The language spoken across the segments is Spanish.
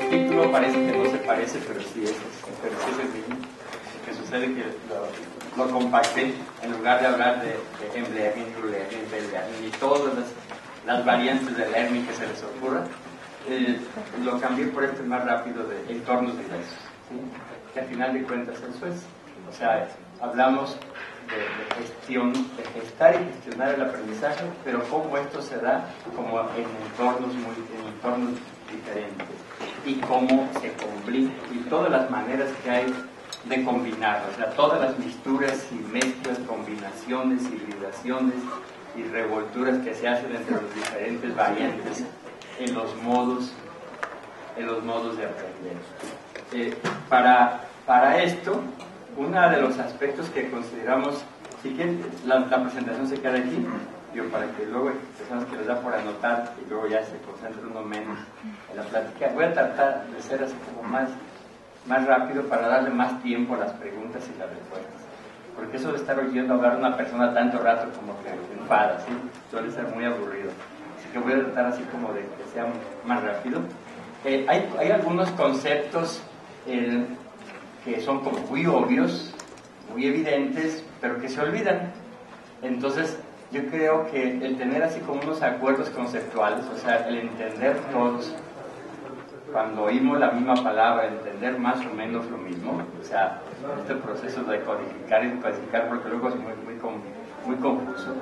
título parece que no se parece, pero sí es el mismo. Lo que sucede es que lo compacté, en lugar de hablar de M-Learning, True-Learning, Bell-Learning y todas las variantes de Learning que se les ocurra, lo cambié por este más rápido de entornos diversos, ¿sí? Que al final de cuentas eso es. O sea, hablamos de gestión, de gestar y gestionar el aprendizaje, pero cómo esto se da como en entornos diferentes y cómo se combina y todas las maneras que hay de combinarlo, o sea, todas las mixturas y mezclas, combinaciones, hibridaciones y revolturas que se hacen entre los diferentes variantes en los modos de aprender. Para esto, uno de los aspectos que consideramos, si quieren, la presentación se queda aquí, digo, para que luego hay personas que les da por anotar y luego ya se concentren uno menos en la plática. Voy a tratar de ser así como más rápido para darle más tiempo a las preguntas y las respuestas, porque eso de estar oyendo hablar a una persona tanto rato como que enfada, ¿sí? Suele ser muy aburrido, así que voy a tratar así como de que sea más rápido. Hay algunos conceptos que son como muy obvios, muy evidentes, pero que se olvidan. Entonces yo creo que el tener así como unos acuerdos conceptuales, o sea, el entender todos, cuando oímos la misma palabra, entender más o menos lo mismo, o sea, este proceso de codificar y decodificar, porque luego es muy confuso.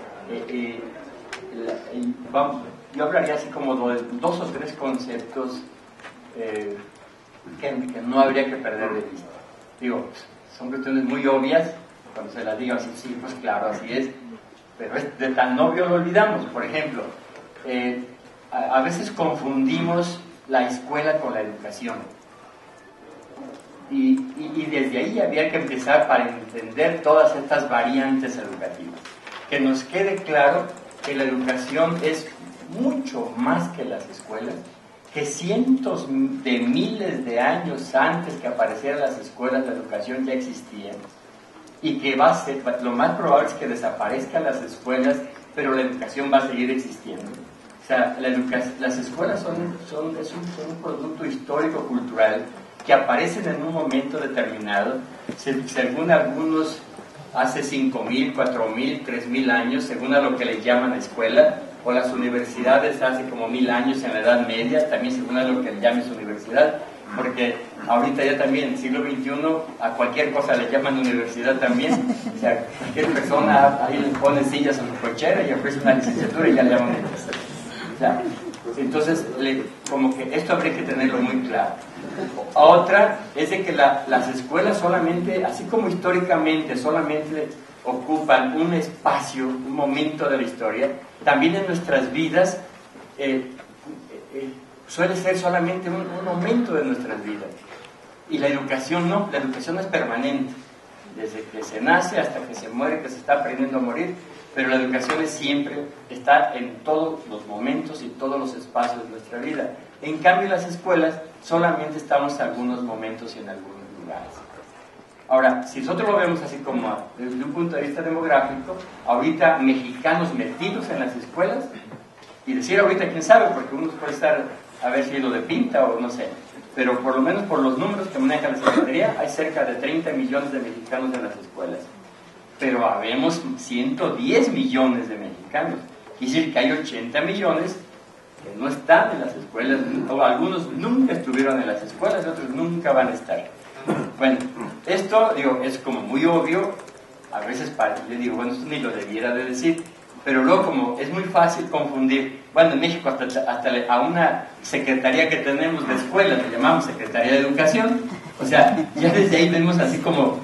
Yo hablaría así como de 2 o 3 conceptos que no habría que perder de vista. Digo, son cuestiones muy obvias, cuando se las digo así, sí, pues claro, así es, pero de tan obvio lo olvidamos. Por ejemplo, a veces confundimos la escuela con la educación, y desde ahí había que empezar para entender todas estas variantes educativas, que nos quede claro que la educación es mucho más que las escuelas, que cientos de miles de años antes que aparecieran las escuelas, la educación ya existía, y que lo más probable es que desaparezcan las escuelas, pero la educación va a seguir existiendo. O sea, las escuelas son un producto histórico-cultural que aparecen en un momento determinado, según algunos hace 5.000, 4.000, 3.000 años, según a lo que le llaman escuela, o las universidades hace como 1.000 años en la Edad Media, también según a lo que le llames universidad, porque ahorita ya también, siglo XXI, a cualquier cosa le llaman universidad también. O sea, cualquier persona ahí le pone sillas a su cochera y ofrece una licenciatura y ya le llaman universidad. O sea, entonces, como que esto habría que tenerlo muy claro. Otra es de que las escuelas solamente, así como históricamente, solamente ocupan un espacio, un momento de la historia, también en nuestras vidas suele ser solamente un momento de nuestras vidas. Y la educación no, la educación es permanente, desde que se nace hasta que se muere, que se está aprendiendo a morir, pero la educación siempre está en todos los momentos y todos los espacios de nuestra vida. En cambio, las escuelas solamente estamos en algunos momentos y en algunos lugares. Ahora, si nosotros lo vemos así como desde un punto de vista demográfico, ahorita mexicanos metidos en las escuelas, y decir ahorita quién sabe, porque uno puede estar haber sido de pinta o no sé, pero por lo menos por los números que maneja la Secretaría, hay cerca de 30 millones de mexicanos en las escuelas, pero habemos 110 millones de mexicanos, es decir que hay 80 millones que no están en las escuelas, o algunos nunca estuvieron en las escuelas y otros nunca van a estar. Bueno, esto digo, es como muy obvio, a veces yo digo, bueno, esto ni lo debiera de decir, pero luego como es muy fácil confundir, bueno, en México hasta a una secretaría que tenemos de escuelas, le llamamos Secretaría de Educación, o sea, ya desde ahí vemos así como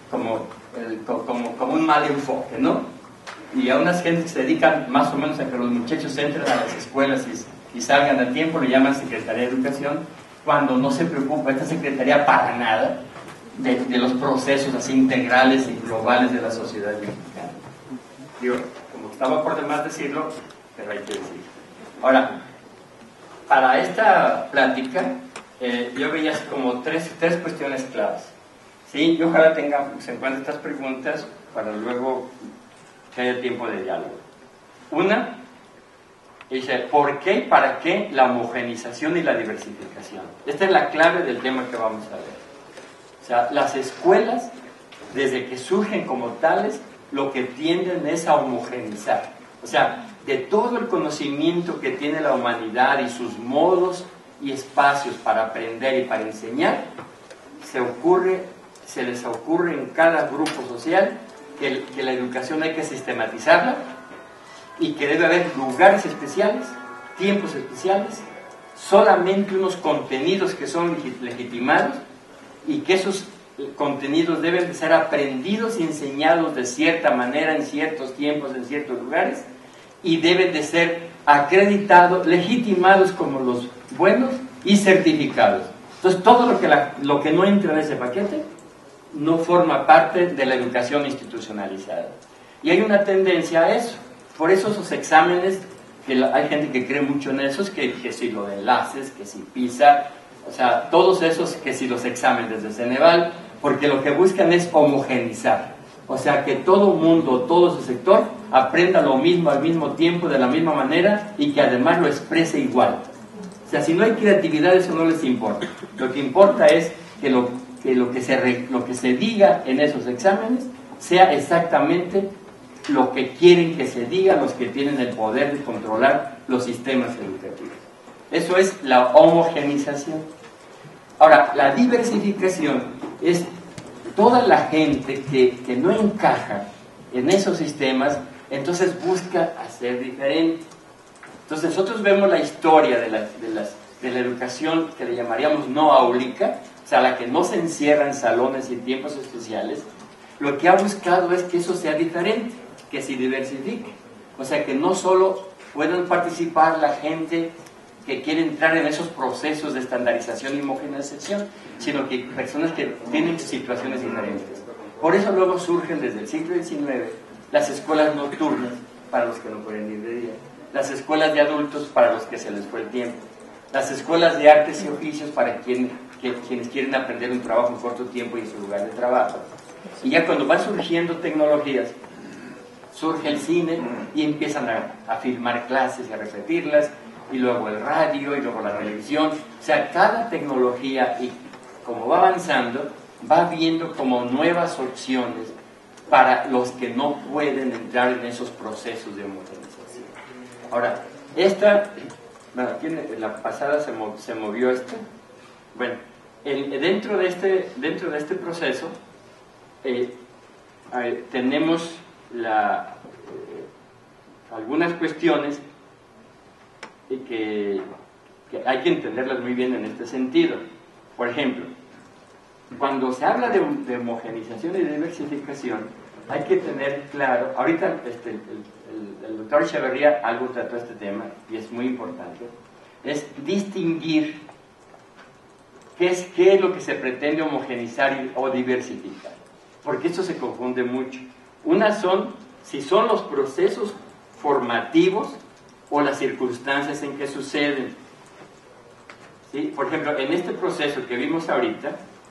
un mal enfoque, ¿no? Y a unas gentes que se dedican más o menos a que los muchachos entren a las escuelas y salgan a tiempo, le llaman Secretaría de Educación, cuando no se preocupa esta secretaría para nada de los procesos así integrales y globales de la sociedad mexicana. Digo, como estaba por demás decirlo, pero hay que decirlo. Ahora, para esta plática, yo veía así como tres cuestiones claves. ¿Sí? Y ojalá se encuentren estas preguntas para luego que haya tiempo de diálogo. Una, Dice, ¿por qué y para qué la homogenización y la diversificación? Esta es la clave del tema que vamos a ver. O sea, las escuelas, desde que surgen como tales, lo que tienden es a homogenizar. O sea, de todo el conocimiento que tiene la humanidad y sus modos y espacios para aprender y para enseñar, se les ocurre en cada grupo social que la educación hay que sistematizarla y que debe haber lugares especiales, tiempos especiales, solamente unos contenidos que son legitimados y que esos contenidos deben de ser aprendidos y enseñados de cierta manera en ciertos tiempos, en ciertos lugares, y deben de ser acreditados, legitimados como los buenos y certificados. Entonces todo lo que no entra en ese paquete no forma parte de la educación institucionalizada. Y hay una tendencia a eso. Por eso esos exámenes, hay gente que cree mucho en esos, que si lo de enlaces, que si PISA, o sea, todos esos, que si los exámenes de Ceneval, porque lo que buscan es homogenizar. O sea, que todo mundo, todo su sector, aprenda lo mismo al mismo tiempo, de la misma manera, y que además lo exprese igual. O sea, si no hay creatividad, eso no les importa. Lo que importa es que lo que se diga en esos exámenes sea exactamente lo que quieren que se diga los que tienen el poder de controlar los sistemas educativos. Eso es la homogenización. Ahora, la diversificación es toda la gente que no encaja en esos sistemas, entonces busca hacer diferente. Entonces nosotros vemos la historia de la educación que le llamaríamos no áulica, o sea, la que no se encierra en salones y tiempos especiales. Lo que ha buscado es que eso sea diferente, que se diversifique. O sea, que no solo puedan participar la gente que quiere entrar en esos procesos de estandarización y homogenización, sino que personas que tienen situaciones diferentes. Por eso luego surgen desde el siglo XIX las escuelas nocturnas para los que no pueden ir de día, las escuelas de adultos para los que se les fue el tiempo, las escuelas de artes y oficios para quienes quieren aprender un trabajo en corto tiempo y en su lugar de trabajo. Y ya cuando van surgiendo tecnologías, surge el cine y empiezan a filmar clases y a repetirlas, y luego el radio y luego la televisión. O sea, cada tecnología, y como va avanzando, va viendo como nuevas opciones para los que no pueden entrar en esos procesos de homogenización. Ahora, aquí en la pasada se movió esto. Bueno, dentro de este proceso tenemos algunas cuestiones que hay que entenderlas muy bien en este sentido. Por ejemplo, cuando se habla de homogenización y diversificación, hay que tener claro, ahorita el doctor Echeverría algo trató este tema y es muy importante, es distinguir qué es lo que se pretende homogenizar o diversificar, porque esto se confunde mucho. Si son los procesos formativos o las circunstancias en que suceden. ¿Sí? Por ejemplo, en este proceso que vimos ahorita,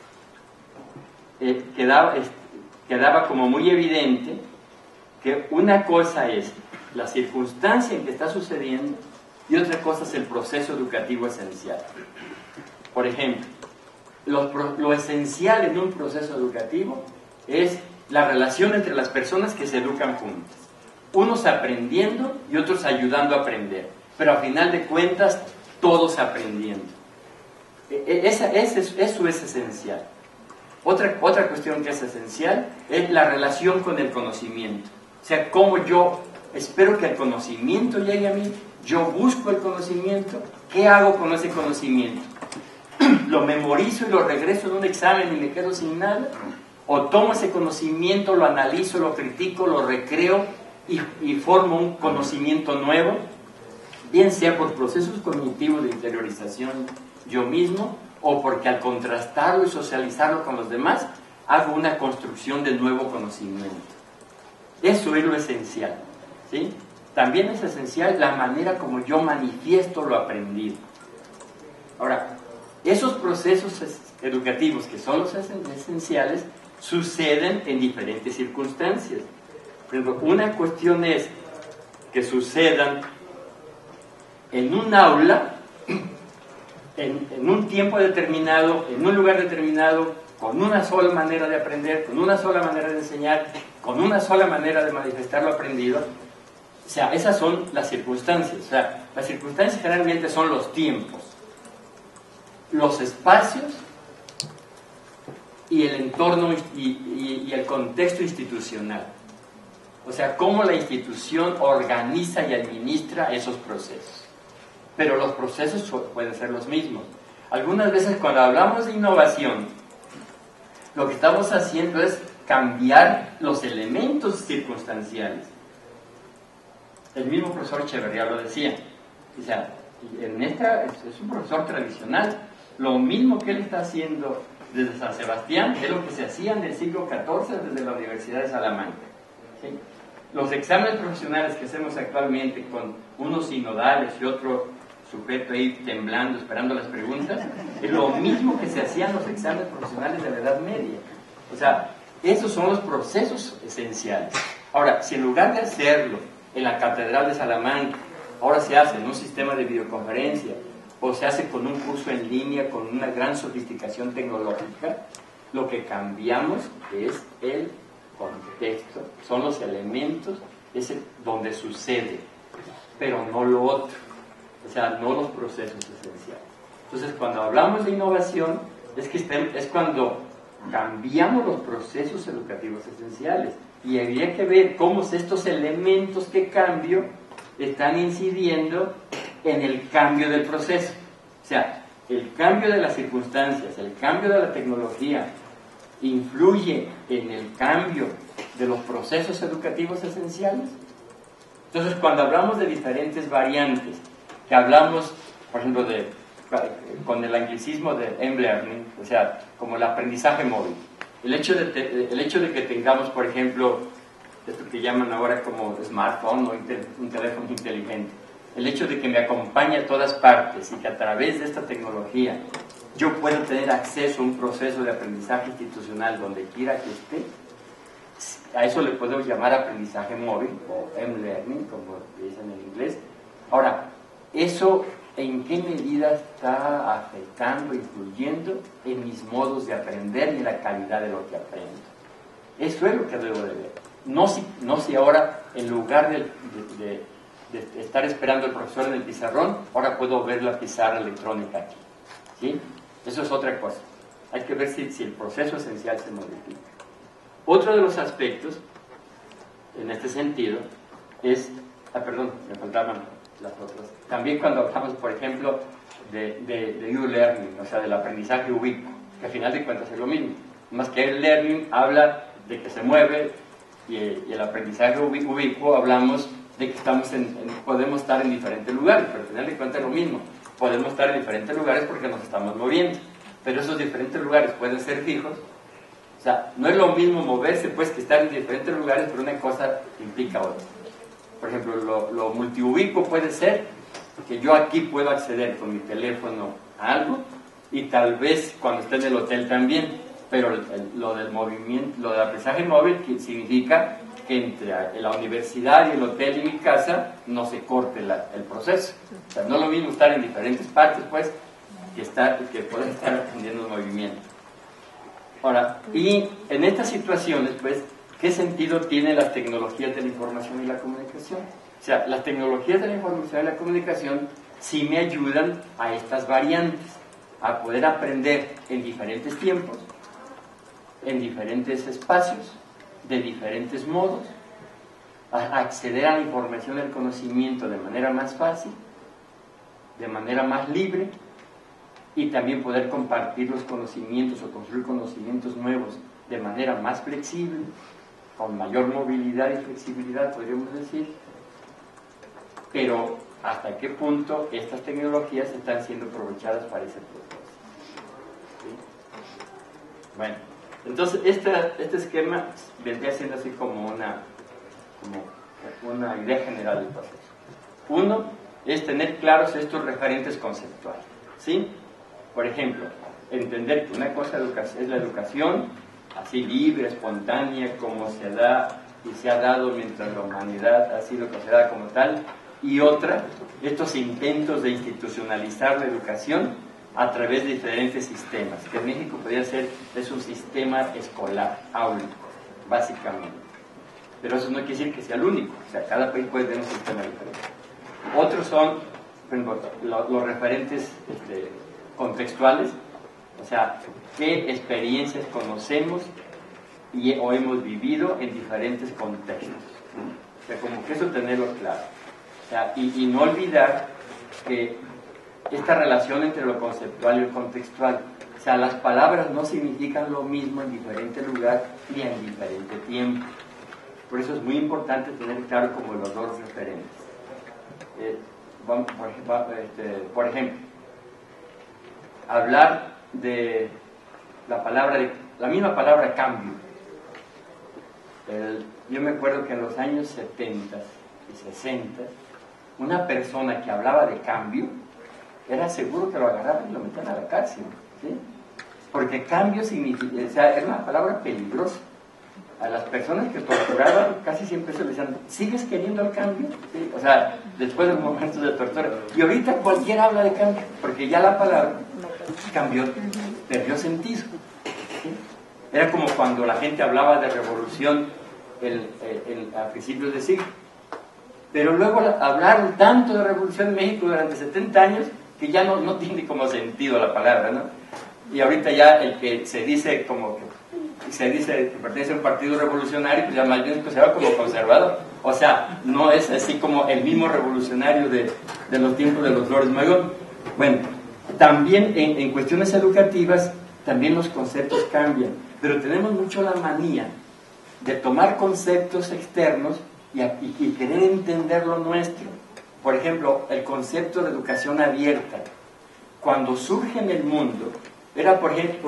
quedaba como muy evidente que una cosa es la circunstancia en que está sucediendo y otra cosa es el proceso educativo esencial. Por ejemplo, lo esencial en un proceso educativo es la relación entre las personas que se educan juntas. Unos aprendiendo y otros ayudando a aprender, pero a final de cuentas todos aprendiendo. Eso es esencial. Otra cuestión que es esencial es la relación con el conocimiento. O sea, cómo yo espero que el conocimiento llegue a mí, yo busco el conocimiento, ¿qué hago con ese conocimiento? ¿Lo memorizo y lo regreso en un examen y me quedo sin nada? ¿O tomo ese conocimiento, lo analizo, lo critico, lo recreo y formo un conocimiento nuevo, bien sea por procesos cognitivos de interiorización yo mismo, o porque al contrastarlo y socializarlo con los demás, hago una construcción de nuevo conocimiento? Eso es lo esencial, ¿sí? También es esencial la manera como yo manifiesto lo aprendido. Ahora, esos procesos educativos que son los esenciales suceden en diferentes circunstancias. Por ejemplo, una cuestión es que sucedan en un aula, en un tiempo determinado, en un lugar determinado, con una sola manera de aprender, con una sola manera de enseñar, con una sola manera de manifestar lo aprendido. O sea, esas son las circunstancias. O sea, las circunstancias generalmente son los tiempos, los espacios y el entorno y el contexto institucional. O sea, cómo la institución organiza y administra esos procesos. Pero los procesos pueden ser los mismos. Algunas veces cuando hablamos de innovación, lo que estamos haciendo es cambiar los elementos circunstanciales. El mismo profesor Echeverría lo decía. O sea, es un profesor tradicional. Lo mismo que él está haciendo desde San Sebastián es lo que se hacía en el siglo XIV desde la Universidad de Salamanca. ¿Sí? Los exámenes profesionales que hacemos actualmente con unos sinodales y otro sujeto ahí temblando, esperando las preguntas, es lo mismo que se hacían los exámenes profesionales de la Edad Media. O sea, esos son los procesos esenciales. Ahora, si en lugar de hacerlo en la Catedral de Salamanca, ahora se hace en un sistema de videoconferencia, o se hace con un curso en línea con una gran sofisticación tecnológica, lo que cambiamos es el contexto, son los elementos donde sucede, pero no lo otro, o sea, no los procesos esenciales. Entonces, cuando hablamos de innovación, es cuando cambiamos los procesos educativos esenciales, y habría que ver cómo estos elementos que cambio están incidiendo en el cambio del proceso. O sea, el cambio de las circunstancias, el cambio de la tecnología, influye en el cambio de los procesos educativos esenciales. Entonces, cuando hablamos de diferentes variantes, que hablamos, por ejemplo, con el anglicismo de M-Learning, o sea, como el aprendizaje móvil, el hecho de que tengamos, por ejemplo, esto que llaman ahora como smartphone o un teléfono inteligente, el hecho de que me acompañe a todas partes y que a través de esta tecnología yo pueda tener acceso a un proceso de aprendizaje institucional donde quiera que esté, a eso le podemos llamar aprendizaje móvil o M-Learning, como dicen en inglés. Ahora, ¿eso en qué medida está afectando, influyendo en mis modos de aprender y en la calidad de lo que aprendo? Eso es lo que debo de ver. No si ahora, en lugar de estar esperando al profesor en el pizarrón, ahora puedo ver la pizarra electrónica aquí. ¿Sí? Eso es otra cosa. Hay que ver si el proceso esencial se modifica. Otro de los aspectos, en este sentido, es... perdón, me faltaban las otras. También cuando hablamos, por ejemplo, de U-Learning, o sea, del aprendizaje ubicuo, que al final de cuentas es lo mismo. Más que el learning habla de que se mueve, y el aprendizaje ubicuo hablamos de que podemos estar en diferentes lugares, pero al final de cuentas es lo mismo. Podemos estar en diferentes lugares porque nos estamos moviendo, pero esos diferentes lugares pueden ser fijos. O sea, no es lo mismo moverse pues que estar en diferentes lugares, pero una cosa implica otra. Por ejemplo, lo multiubicuo puede ser que yo aquí puedo acceder con mi teléfono a algo y tal vez cuando esté en el hotel también, pero lo del movimiento, lo del aprendizaje móvil significa que entre la universidad y el hotel y mi casa no se corte el proceso. O sea, no es lo mismo estar en diferentes partes pues que poder estar aprendiendo el movimiento. Ahora, y en estas situaciones pues, ¿qué sentido tienen las tecnologías de la información y la comunicación? O sea, las tecnologías de la información y la comunicación sí me ayudan a estas variantes, a poder aprender en diferentes tiempos, en diferentes espacios, de diferentes modos, a acceder a la información y al conocimiento de manera más fácil, de manera más libre, y también poder compartir los conocimientos o construir conocimientos nuevos de manera más flexible, con mayor movilidad y flexibilidad, podríamos decir. Pero, ¿hasta qué punto estas tecnologías están siendo aprovechadas para ese propósito? ¿Sí? Bueno, entonces este esquema vendría siendo así como una idea general del proceso. Uno es tener claros estos referentes conceptuales, ¿sí? Por ejemplo, entender que una cosa es la educación, así libre, espontánea, como se da y se ha dado mientras la humanidad ha sido considerada como tal, y otra, estos intentos de institucionalizar la educación a través de diferentes sistemas, que en México podría ser, es un sistema escolar, áulico, básicamente. Pero eso no quiere decir que sea el único, o sea, cada país puede tener un sistema diferente. Otros son, por ejemplo, los referentes contextuales, o sea, qué experiencias conocemos o hemos vivido en diferentes contextos. O sea, como que eso tenerlo claro. O sea, y no olvidar que esta relación entre lo conceptual y lo contextual, o sea, las palabras no significan lo mismo en diferente lugar ni en diferente tiempo. Por eso es muy importante tener claro como los dos referentes. Por ejemplo, hablar de la misma palabra cambio. Yo me acuerdo que en los años 70 y 60, una persona que hablaba de cambio, era seguro que lo agarraban y lo metían a la cárcel, ¿sí? Porque cambio significa, o sea, era una palabra peligrosa. A las personas que torturaban casi siempre se les decían, ¿sigues queriendo el cambio? ¿Sí? O sea, después de los momentos de tortura. Y ahorita cualquiera habla de cambio, porque ya la palabra cambió, perdió sentido. ¿Sí? Era como cuando la gente hablaba de revolución a principios de siglo. Pero luego hablaron tanto de revolución en México durante 70 años que ya no tiene como sentido la palabra, ¿no? Y ahorita ya el que se dice que pertenece a un partido revolucionario, pues ya más bien se va como conservador. O sea, no es así como el mismo revolucionario de los tiempos de los Flores Magón. Bueno, también en cuestiones educativas, también los conceptos cambian, pero tenemos mucho la manía de tomar conceptos externos y querer entender lo nuestro. Por ejemplo, el concepto de educación abierta, cuando surge en el mundo, era porque,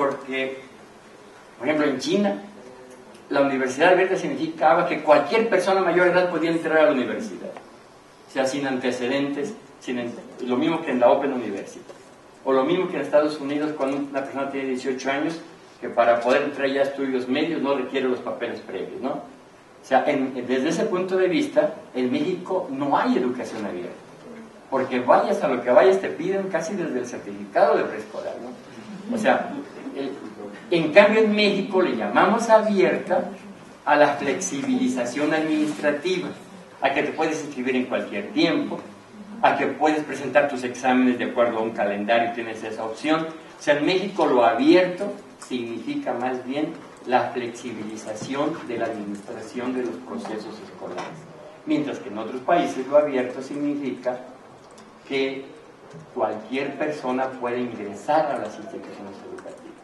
por ejemplo, en China, la universidad abierta significaba que cualquier persona mayor de edad podía entrar a la universidad, o sea, sin antecedentes, lo mismo que en la Open University, o lo mismo que en Estados Unidos, cuando una persona tiene 18 años, que para poder entrar ya a estudios medios no requiere los papeles previos, ¿no? O sea, desde ese punto de vista, en México no hay educación abierta, porque vayas a lo que vayas te piden casi desde el certificado de preescolar, ¿no? O sea, en cambio en México le llamamos abierta a la flexibilización administrativa, a que te puedes inscribir en cualquier tiempo, a que puedes presentar tus exámenes de acuerdo a un calendario y tienes esa opción. O sea, en México lo abierto significa más bien la flexibilización de la administración de los procesos escolares, mientras que en otros países lo abierto significa que cualquier persona puede ingresar a las instituciones educativas,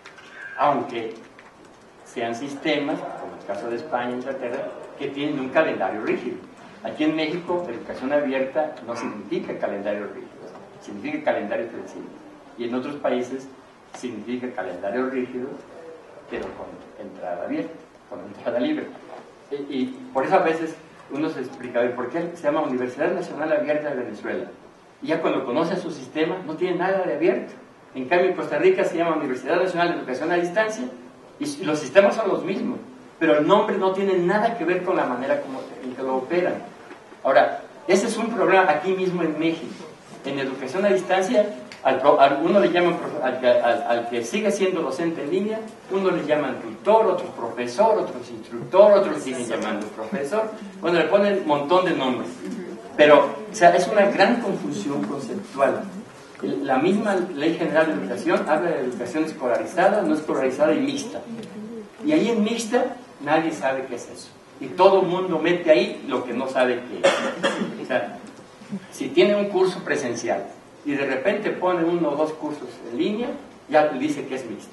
aunque sean sistemas, como el caso de España e Inglaterra, que tienen un calendario rígido. Aquí en México, educación abierta no significa calendario rígido, significa calendario flexible. Y en otros países significa calendario rígido, pero con entrada abierta, con entrada libre. Y por eso a veces uno se explica, ¿por qué se llama Universidad Nacional Abierta de Venezuela? Y ya cuando conoce su sistema, no tiene nada de abierto. En cambio, en Costa Rica se llama Universidad Nacional de Educación a Distancia, y los sistemas son los mismos, pero el nombre no tiene nada que ver con la manera en que lo operan. Ahora, ese es un problema aquí mismo en México. En educación a distancia, uno le llama, al que sigue siendo docente en línea, uno le llaman tutor, otros profesor, otros instructor, otros le siguen llamando profesor, bueno, le ponen un montón de nombres. Pero, o sea, es una gran confusión conceptual. La misma Ley General de Educación habla de educación escolarizada, no escolarizada y mixta. Y ahí en mixta nadie sabe qué es eso. Y todo el mundo mete ahí lo que no sabe qué es. O sea, si tiene un curso presencial y de repente pone 1 o 2 cursos en línea, ya dice que es mixta.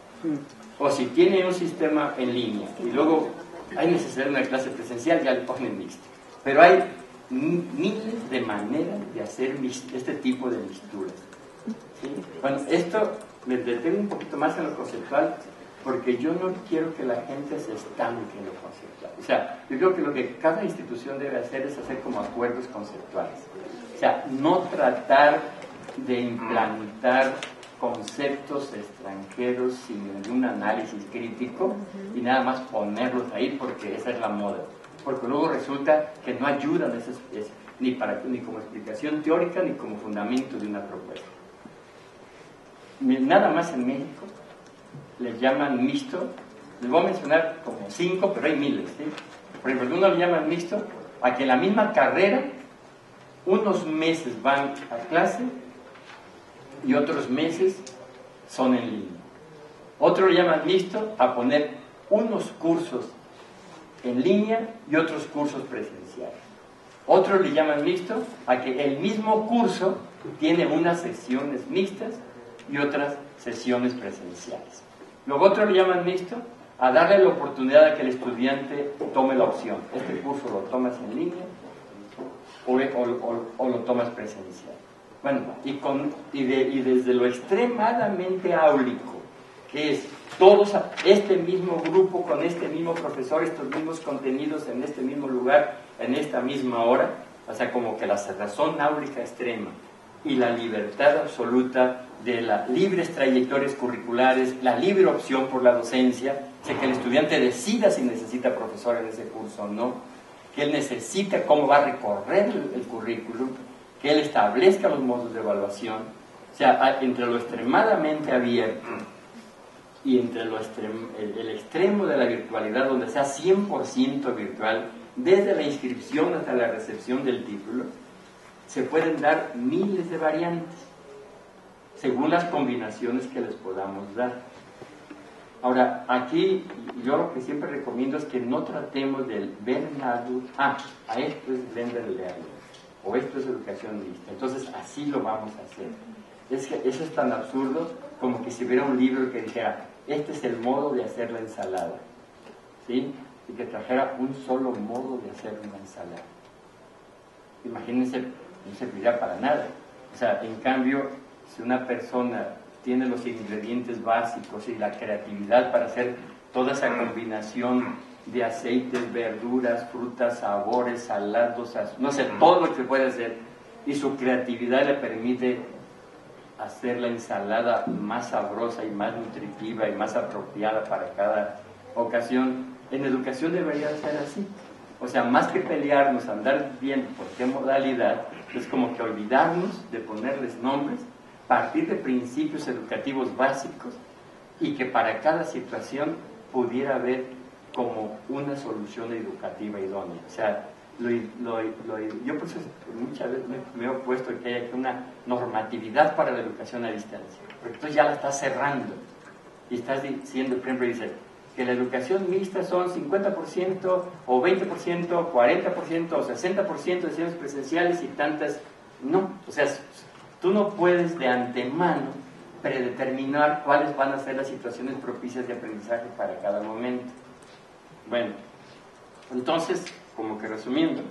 O si tiene un sistema en línea y luego hay necesidad de una clase presencial, ya le ponen mixta. Pero hay miles de maneras de hacer este tipo de mixturas. ¿Sí? Bueno, esto me detengo un poquito más en lo conceptual, porque yo no quiero que la gente se estanque en lo conceptual. O sea, yo creo que lo que cada institución debe hacer es hacer como acuerdos conceptuales. O sea, no tratar de implantar conceptos extranjeros sin ningún análisis crítico y nada más ponerlos ahí porque esa es la moda. Porque luego resulta que no ayudan ni como explicación teórica, ni como fundamento de una propuesta. Nada más en México les llaman mixto. Les voy a mencionar como 5, pero hay miles, ¿sí? Por ejemplo, uno le llaman mixto a que en la misma carrera unos meses van a clase y otros meses son en línea. Otro le llaman mixto a poner unos cursos en línea y otros cursos presenciales. Otros le llaman mixto a que el mismo curso tiene unas sesiones mixtas y otras sesiones presenciales. Luego otros le llaman mixto a darle la oportunidad a que el estudiante tome la opción. Este curso lo tomas en línea o lo tomas presencial. Bueno, y desde lo extremadamente áulico, que es todos este mismo grupo, con este mismo profesor, estos mismos contenidos en este mismo lugar, en esta misma hora, o sea, como que la cerrazón áulica extrema y la libertad absoluta de las libres trayectorias curriculares, la libre opción por la docencia, o sea, que el estudiante decida si necesita profesor en ese curso o no, que él necesita cómo va a recorrer el currículum, que él establezca los modos de evaluación, o sea, entre lo extremadamente abierto y entre el extremo de la virtualidad, donde sea 100% virtual, desde la inscripción hasta la recepción del título, se pueden dar miles de variantes, según las combinaciones que les podamos dar. Ahora, aquí yo lo que siempre recomiendo es que no tratemos del Bernardo, a esto es Blender Learning, o esto es educación mixta, entonces así lo vamos a hacer. Es que eso es tan absurdo como que si hubiera un libro que dijera, este es el modo de hacer la ensalada, ¿sí? Y que trajera un solo modo de hacer una ensalada. Imagínense, no serviría para nada. O sea, en cambio, si una persona tiene los ingredientes básicos y la creatividad para hacer toda esa combinación de aceites, verduras, frutas, sabores, salados, no sé, todo lo que puede hacer, y su creatividad le permite hacer la ensalada más sabrosa y más nutritiva y más apropiada para cada ocasión. En educación debería ser así. O sea, más que pelearnos, andar viendo por qué modalidad, es como que olvidarnos de ponerles nombres, partir de principios educativos básicos y que para cada situación pudiera haber como una solución educativa idónea. O sea, yo por eso muchas veces me he opuesto a que haya una normatividad para la educación a distancia, porque entonces ya la estás cerrando y estás diciendo, por ejemplo, dice que la educación mixta son 50% o 20%, 40% o 60% de sesiones presenciales y tantas. No, o sea, tú no puedes de antemano predeterminar cuáles van a ser las situaciones propicias de aprendizaje para cada momento. Bueno, entonces, como que resumiendo,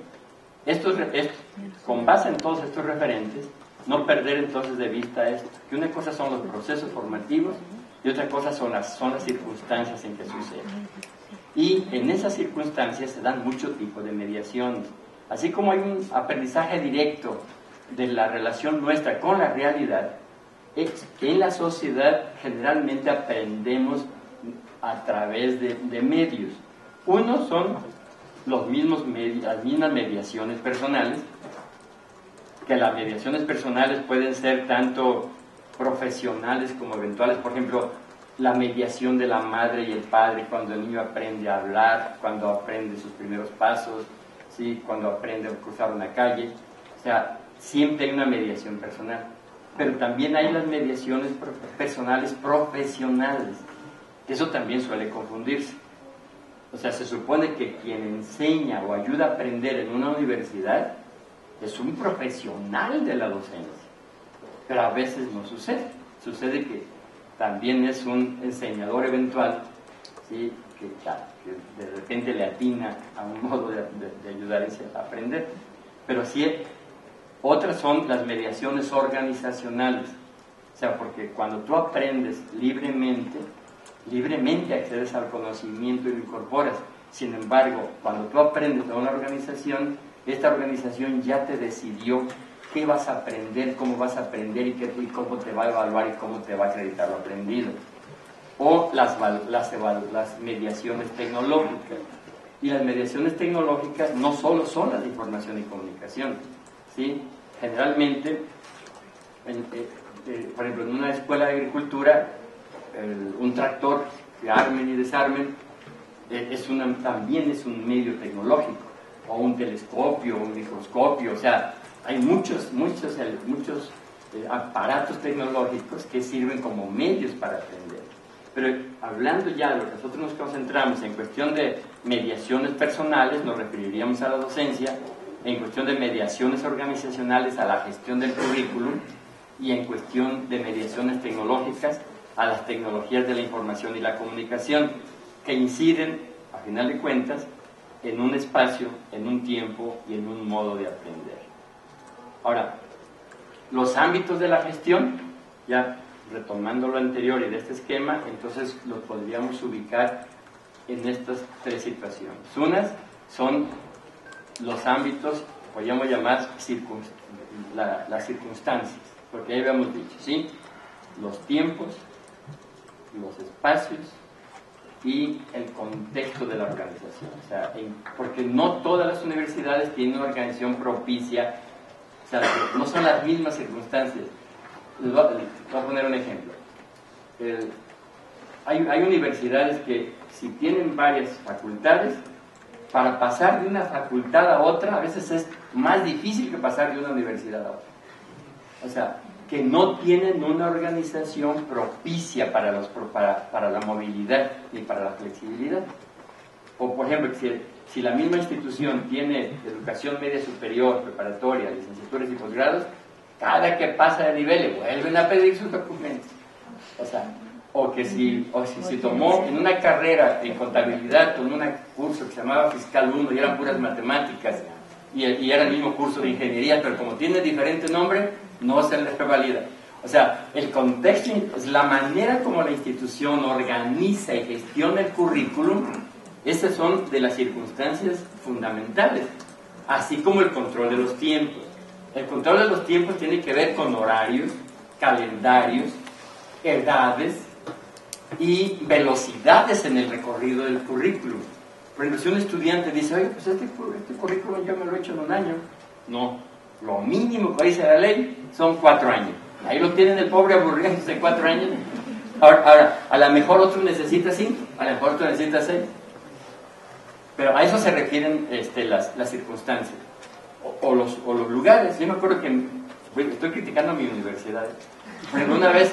con base en todos estos referentes, no perder entonces de vista esto, que una cosa son los procesos formativos y otra cosa son las circunstancias en que suceden. Y en esas circunstancias se dan muchos tipos de mediaciones. Así como hay un aprendizaje directo de la relación nuestra con la realidad, en la sociedad generalmente aprendemos a través de medios. Unos son las mismas mediaciones personales, que las mediaciones personales pueden ser tanto profesionales como eventuales. Por ejemplo, la mediación de la madre y el padre cuando el niño aprende a hablar, cuando aprende sus primeros pasos, ¿sí? Cuando aprende a cruzar una calle. O sea, siempre hay una mediación personal. Pero también hay las mediaciones personales profesionales. Eso también suele confundirse. O sea, se supone que quien enseña o ayuda a aprender en una universidad es un profesional de la docencia. Pero a veces no sucede. Sucede que también es un enseñador eventual, ¿sí? que de repente le atina a un modo de ayudar a aprender. Pero sí, otras son las mediaciones organizacionales. O sea, porque cuando tú aprendes libremente accedes al conocimiento y lo incorporas. Sin embargo, cuando tú aprendes de una organización, esta organización ya te decidió qué vas a aprender, cómo vas a aprender y cómo te va a evaluar y cómo te va a acreditar lo aprendido. O las mediaciones tecnológicas. Y las mediaciones tecnológicas no solo son las de información y comunicación, ¿sí? Generalmente, por ejemplo, en una escuela de agricultura, un tractor que armen y desarmen también es un medio tecnológico, o un telescopio, un microscopio, o sea, hay muchos aparatos tecnológicos que sirven como medios para aprender. Pero hablando ya de lo que nosotros nos concentramos en cuestión de mediaciones personales, nos referiríamos a la docencia, en cuestión de mediaciones organizacionales a la gestión del currículum, y en cuestión de mediaciones tecnológicas a las tecnologías de la información y la comunicación, que inciden, a final de cuentas, en un espacio, en un tiempo y en un modo de aprender. Ahora, los ámbitos de la gestión, ya retomando lo anterior y de este esquema, entonces los podríamos ubicar en estas tres situaciones. Unas son los ámbitos, podríamos llamar las circunstancias, porque ahí habíamos dicho, ¿sí? Los tiempos, los espacios y el contexto de la organización. O sea, porque no todas las universidades tienen una organización propicia, o sea, no son las mismas circunstancias. Les voy a poner un ejemplo. Hay universidades que, si tienen varias facultades, para pasar de una facultad a otra, a veces es más difícil que pasar de una universidad a otra. O sea, que no tienen una organización propicia para la movilidad ni para la flexibilidad. O, por ejemplo, si la misma institución tiene educación media superior, preparatoria, licenciaturas y posgrados, cada que pasa de nivel le vuelven a pedir sus documentos. O sea, o si tomó en una carrera en contabilidad, tomó un curso que se llamaba Fiscal 1 y eran puras matemáticas, y era el mismo curso de ingeniería, pero como tiene diferente nombre, no se les revalida. O sea, el contexto es la manera como la institución organiza y gestiona el currículum. Estas son de las circunstancias fundamentales, así como el control de los tiempos. El control de los tiempos tiene que ver con horarios, calendarios, edades y velocidades en el recorrido del currículum. Por ejemplo, si un estudiante dice, oye, pues este currículum yo me lo he hecho en un año. No, lo mínimo que dice la ley son 4 años. Ahí lo tienen el pobre aburriéndose de 4 años. Ahora, a lo mejor otro necesita 5, a lo mejor otro necesita 6. Pero a eso se refieren las circunstancias o los lugares. Yo me acuerdo que estoy criticando a mi universidad. Pero una vez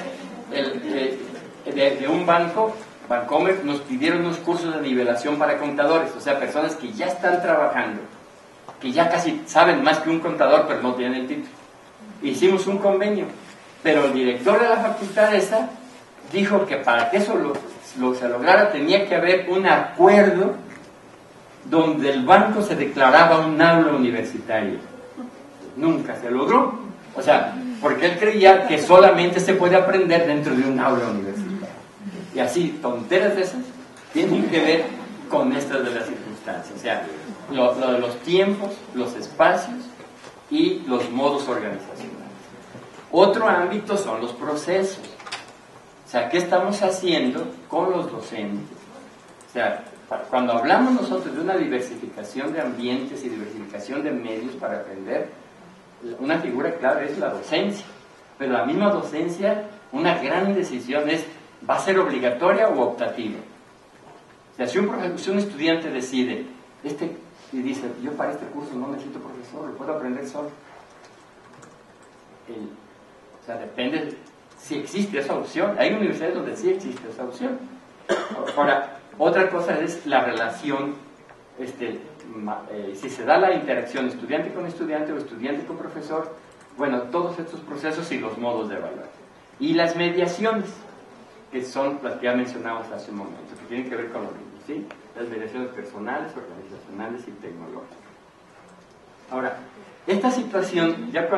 de un banco, Bancomer, nos pidieron unos cursos de nivelación para contadores, o sea, personas que ya están trabajando, que ya casi saben más que un contador, pero no tienen el título. Hicimos un convenio, pero el director de la facultad esa dijo que para que eso se lograra tenía que haber un acuerdo donde el banco se declaraba un aula universitaria. Nunca se logró. O sea, porque él creía que solamente se puede aprender dentro de un aula universitaria. Y así, tonteras de esas tienen que ver con estas de las circunstancias. O sea, lo de los tiempos, los espacios y los modos organizacionales. Otro ámbito son los procesos. O sea, ¿qué estamos haciendo con los docentes? O sea, cuando hablamos nosotros de una diversificación de ambientes y diversificación de medios para aprender, una figura clave es la docencia. Pero la misma docencia, una gran decisión es, ¿va a ser obligatoria o optativa? O sea, si un estudiante decide y dice, yo para este curso no necesito profesor, lo puedo aprender solo. O sea, depende si existe esa opción. Hay universidades donde sí existe esa opción. Ahora, otra cosa es la relación, si se da la interacción estudiante con estudiante o estudiante con profesor, bueno, todos estos procesos y los modos de evaluar. Y las mediaciones, que son las que ya mencionamos hace un momento, que tienen que ver con lo mismo, ¿sí? Las mediaciones personales, organizacionales y tecnológicas. Ahora, esta situación, ya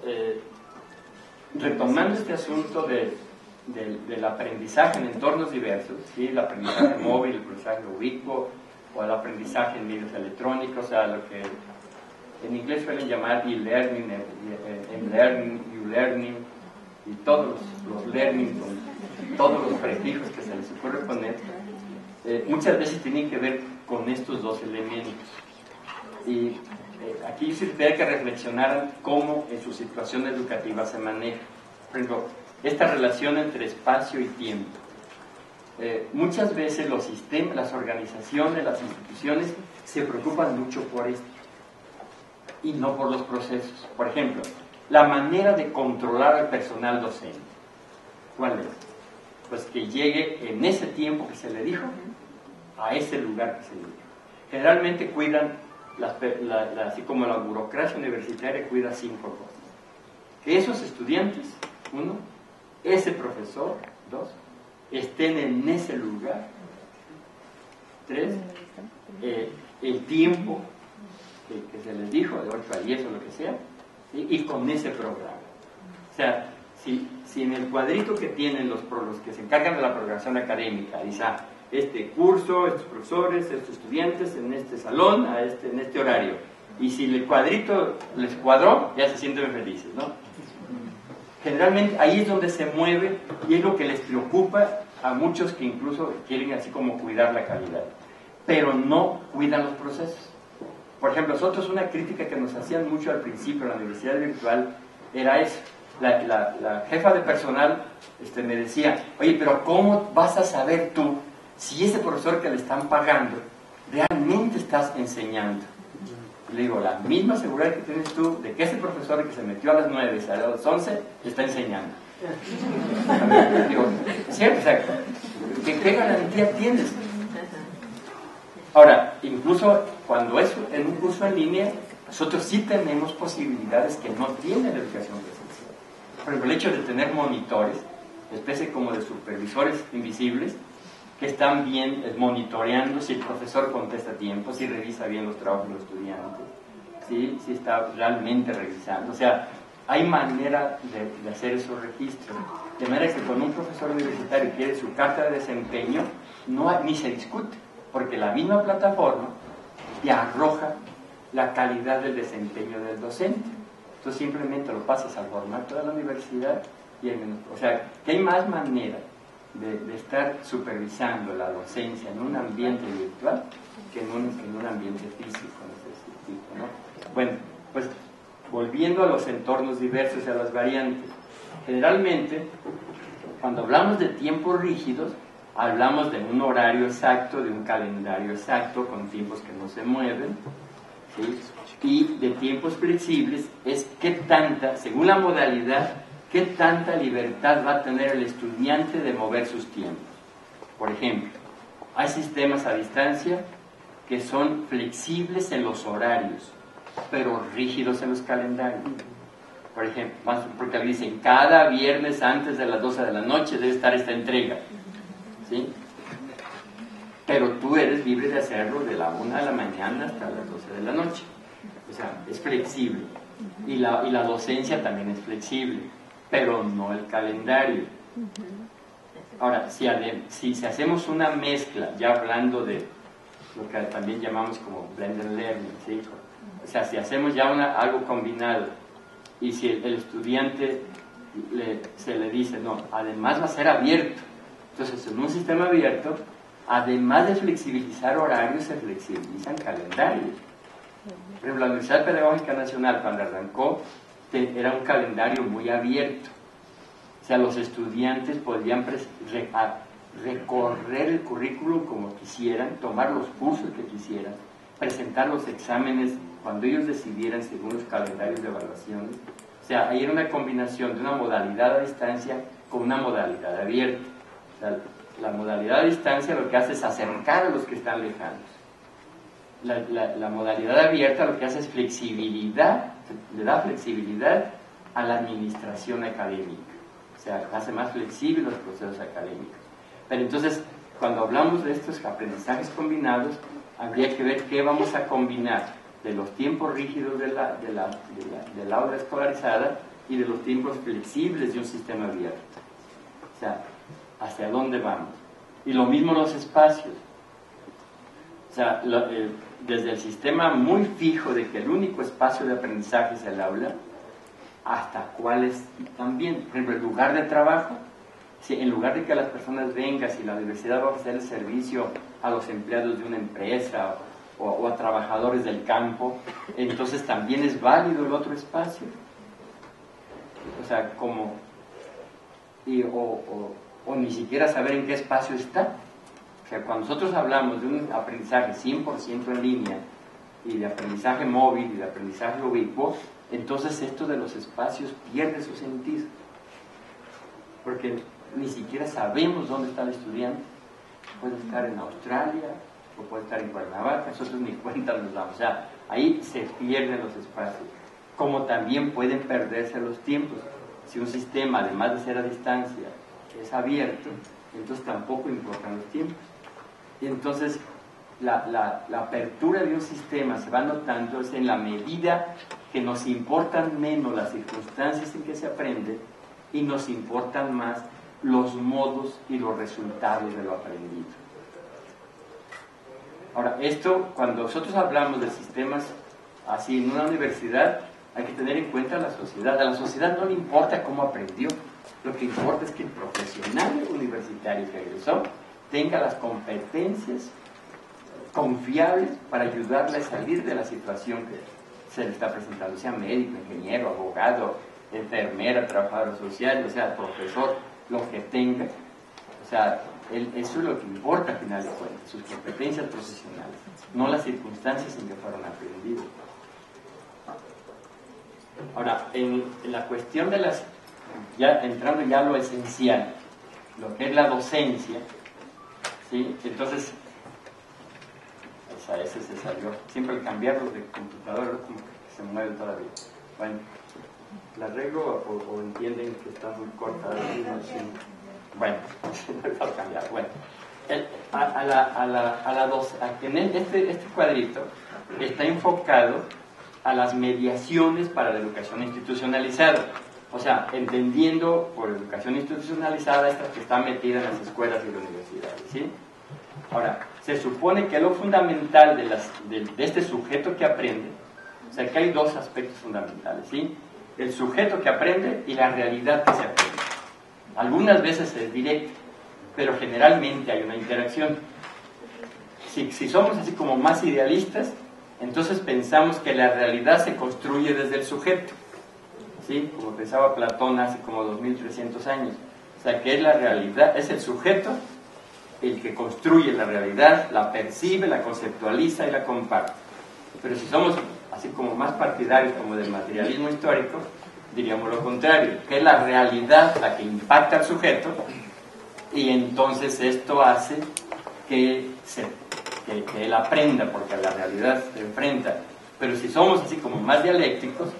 retomando este asunto del aprendizaje en entornos diversos, ¿sí? El aprendizaje móvil, el aprendizaje ubicuo, o el aprendizaje en medios electrónicos, o sea, lo que en inglés suelen llamar e-learning, m-learning, u-learning, y todos los learning, con todos los prefijos que se les ocurre poner, muchas veces tienen que ver con estos dos elementos. Y aquí sí tendría que reflexionar cómo en su situación educativa se maneja. Por ejemplo, esta relación entre espacio y tiempo. Muchas veces los sistemas, las organizaciones, las instituciones se preocupan mucho por esto y no por los procesos. Por ejemplo, la manera de controlar al personal docente. ¿Cuál es? Pues que llegue en ese tiempo que se le dijo, a ese lugar que se le dijo. Generalmente cuidan, así como la burocracia universitaria cuida 5 cosas. Que esos estudiantes, 1, ese profesor, 2, estén en ese lugar, 3, el tiempo que se les dijo, de 8 a 10 o lo que sea, y con ese programa. O sea, si en el cuadrito que tienen los que se encargan de la programación académica, dice, este curso, estos profesores, estos estudiantes, en este salón, en este horario, y si el cuadrito les cuadró, ya se sienten felices, ¿no? Generalmente ahí es donde se mueve y es lo que les preocupa a muchos que incluso quieren así como cuidar la calidad, pero no cuidan los procesos. Por ejemplo, nosotros una crítica que nos hacían mucho al principio en la universidad virtual era eso. La jefa de personal me decía, oye, pero ¿cómo vas a saber tú si ese profesor que le están pagando realmente estás enseñando? Le digo, la misma seguridad que tienes tú de que ese profesor que se metió a las 9 y salió a las 11 está enseñando. Digo, ¿cierto? O sea, ¿qué garantía tienes? Ahora, incluso cuando es en un curso en línea, nosotros sí tenemos posibilidades que no tiene la educación presencial. Por ejemplo, el hecho de tener monitores, especie como de supervisores invisibles, que están bien monitoreando si el profesor contesta a tiempo, si revisa bien los trabajos de los estudiantes, si está realmente revisando. O sea, hay manera de hacer esos registros. De manera que cuando un profesor universitario quiere su carta de desempeño, ni se discute, porque la misma plataforma te arroja la calidad del desempeño del docente. Entonces simplemente lo pasas al formato de la universidad y o sea, que hay más manera de estar supervisando la docencia en un ambiente virtual que en un ambiente físico, ¿no? Bueno, pues volviendo a los entornos diversos y a las variantes, generalmente cuando hablamos de tiempos rígidos hablamos de un horario exacto, de un calendario exacto con tiempos que no se mueven, ¿sí? Y de tiempos flexibles es qué tanta, según la modalidad, qué tanta libertad va a tener el estudiante de mover sus tiempos. Por ejemplo, hay sistemas a distancia que son flexibles en los horarios, pero rígidos en los calendarios. Por ejemplo, porque dicen, cada viernes antes de las 12 de la noche debe estar esta entrega, ¿sí? Pero tú eres libre de hacerlo de la 1 de la mañana hasta las 12 de la noche. O sea, es flexible. Y la docencia también es flexible, pero no el calendario. Ahora, si hacemos una mezcla, ya hablando de lo que también llamamos como blended learning, ¿sí? O sea, si hacemos ya algo combinado, y si el estudiante se le dice, no, además va a ser abierto. Entonces, en un sistema abierto, además de flexibilizar horarios, se flexibilizan calendarios. Por ejemplo, la Universidad Pedagógica Nacional, cuando arrancó, era un calendario muy abierto. O sea, los estudiantes podían recorrer el currículum como quisieran, tomar los cursos que quisieran, presentar los exámenes cuando ellos decidieran según los calendarios de evaluaciones. O sea, ahí era una combinación de una modalidad a distancia con una modalidad abierta. O sea, la modalidad a distancia lo que hace es acercar a los que están lejanos. La modalidad abierta lo que hace es flexibilidad, le da flexibilidad a la administración académica. O sea, hace más flexibles los procesos académicos. Pero entonces, cuando hablamos de estos aprendizajes combinados, habría que ver qué vamos a combinar de los tiempos rígidos del aula escolarizada y de los tiempos flexibles de un sistema abierto. O sea, ¿hacia dónde vamos? Y lo mismo los espacios. O sea, desde el sistema muy fijo de que el único espacio de aprendizaje es el aula, hasta cuáles también. Por ejemplo, el lugar de trabajo. Si en lugar de que las personas vengan, si la universidad va a ofrecer el servicio a los empleados de una empresa o a trabajadores del campo, entonces también es válido el otro espacio. O sea, como, o ni siquiera saber en qué espacio está. O sea, cuando nosotros hablamos de un aprendizaje 100% en línea, y de aprendizaje móvil, y de aprendizaje ubicuo, entonces esto de los espacios pierde su sentido. Porque ni siquiera sabemos dónde está el estudiante. Puede estar en Australia, o puede estar en Cuernavaca, nosotros ni cuenta nos damos. O sea, ahí se pierden los espacios. Como también pueden perderse los tiempos. Si un sistema, además de ser a distancia, es abierto, entonces tampoco importan los tiempos. Y entonces la apertura de un sistema se va notando es en la medida que nos importan menos las circunstancias en que se aprende y nos importan más los modos y los resultados de lo aprendido. Ahora, esto, cuando nosotros hablamos de sistemas así en una universidad, hay que tener en cuenta a la sociedad. A la sociedad no le importa cómo aprendió, lo que importa es que el profesional universitario que egresó tenga las competencias confiables para ayudarle a salir de la situación que se le está presentando, sea médico, ingeniero, abogado, enfermera, trabajador social, o sea, profesor, lo que tenga. O sea, eso es lo que importa al final de cuentas, sus competencias profesionales, no las circunstancias en que fueron aprendidas. Ahora, en la cuestión de las, ya entrando ya a lo esencial, lo que es la docencia, ¿sí? Entonces, ese se salió. Siempre al cambiarlo de computadora como que se mueve todavía. Bueno, ¿la arreglo o entienden que está muy corta? Bueno, para cambiar. Bueno, este cuadrito está enfocado a las mediaciones para la educación institucionalizada. O sea, entendiendo por educación institucionalizada esta que está metida en las escuelas y las universidades, ¿sí? Ahora, se supone que lo fundamental de este sujeto que aprende, o sea, que hay dos aspectos fundamentales, ¿sí? El sujeto que aprende y la realidad que se aprende. Algunas veces es directo, pero generalmente hay una interacción. Si somos así como más idealistas, entonces pensamos que la realidad se construye desde el sujeto, ¿sí? Como pensaba Platón hace como 2300 años. O sea, que es la realidad, es el sujeto el que construye la realidad, la percibe, la conceptualiza y la comparte. Pero si somos así como más partidarios como del materialismo histórico, diríamos lo contrario, que es la realidad la que impacta al sujeto, y entonces esto hace que él aprenda, porque a la realidad se enfrenta. Pero si somos así como más dialécticos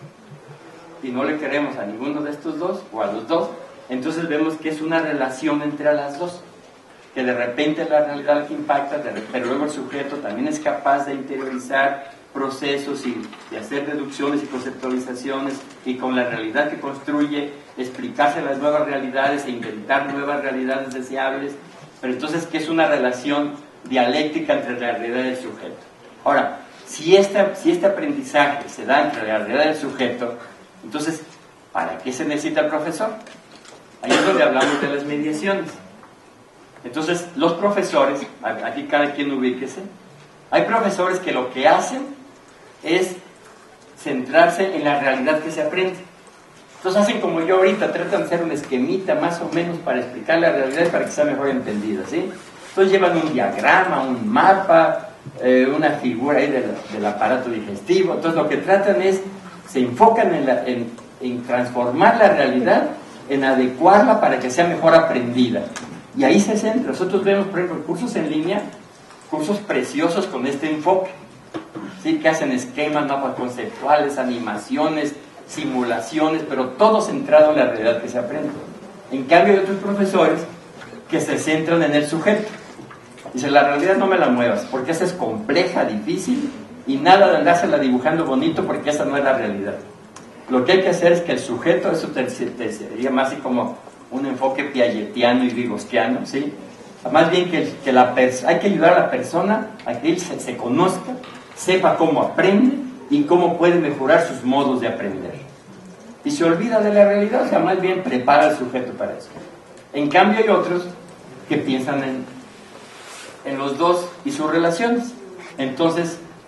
y no le queremos a ninguno de estos dos o a los dos, entonces vemos que es una relación entre las dos, que de repente la realidad que impacta, pero luego el sujeto también es capaz de interiorizar procesos y de hacer deducciones y conceptualizaciones, y con la realidad que construye explicarse las nuevas realidades e inventar nuevas realidades deseables. Pero entonces, ¿qué es una relación dialéctica entre la realidad y el sujeto? Ahora, si este aprendizaje se da entre la realidad y el sujeto, entonces, ¿para qué se necesita el profesor? Ahí es donde hablamos de las mediaciones. Entonces, los profesores, aquí cada quien ubíquese, hay profesores que lo que hacen es centrarse en la realidad que se aprende. Entonces hacen como yo ahorita, tratan de hacer un esquemita más o menos para explicar la realidad para que sea mejor entendida, ¿sí? Entonces llevan un diagrama, un mapa, una figura ahí del aparato digestivo. Entonces lo que tratan es, se enfocan en transformar la realidad, en adecuarla para que sea mejor aprendida. Y ahí se centra. Nosotros vemos, por ejemplo, cursos en línea, cursos preciosos con este enfoque, ¿sí? Que hacen esquemas, mapas conceptuales, animaciones, simulaciones, pero todo centrado en la realidad que se aprende. En cambio hay otros profesores que se centran en el sujeto. Dicen, la realidad no me la muevas, porque esa es compleja, difícil, y nada de andársela dibujando bonito, porque esa no es la realidad. Lo que hay que hacer es que el sujeto, eso te sería más así como un enfoque piagetiano y vygotsiano, ¿sí? Más bien que hay que ayudar a la persona a que él se conozca, sepa cómo aprende y cómo puede mejorar sus modos de aprender. Y se olvida de la realidad, o sea, más bien prepara al sujeto para eso. En cambio hay otros que piensan en los dos y sus relaciones. Entonces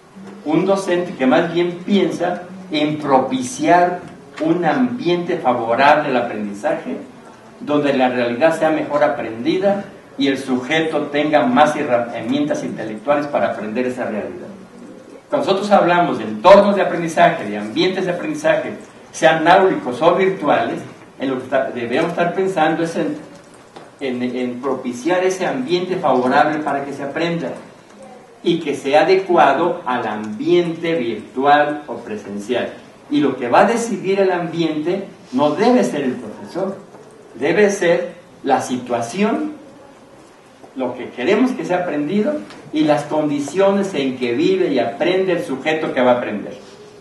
un docente que más bien piensa en propiciar un ambiente favorable al aprendizaje, donde la realidad sea mejor aprendida y el sujeto tenga más herramientas intelectuales para aprender esa realidad. Cuando nosotros hablamos de entornos de aprendizaje, de ambientes de aprendizaje, sean áulicos o virtuales, en lo que deberíamos estar pensando es en propiciar ese ambiente favorable para que se aprenda y que sea adecuado al ambiente virtual o presencial. Y lo que va a decidir el ambiente no debe ser el profesor, debe ser la situación, lo que queremos que sea aprendido y las condiciones en que vive y aprende el sujeto que va a aprender.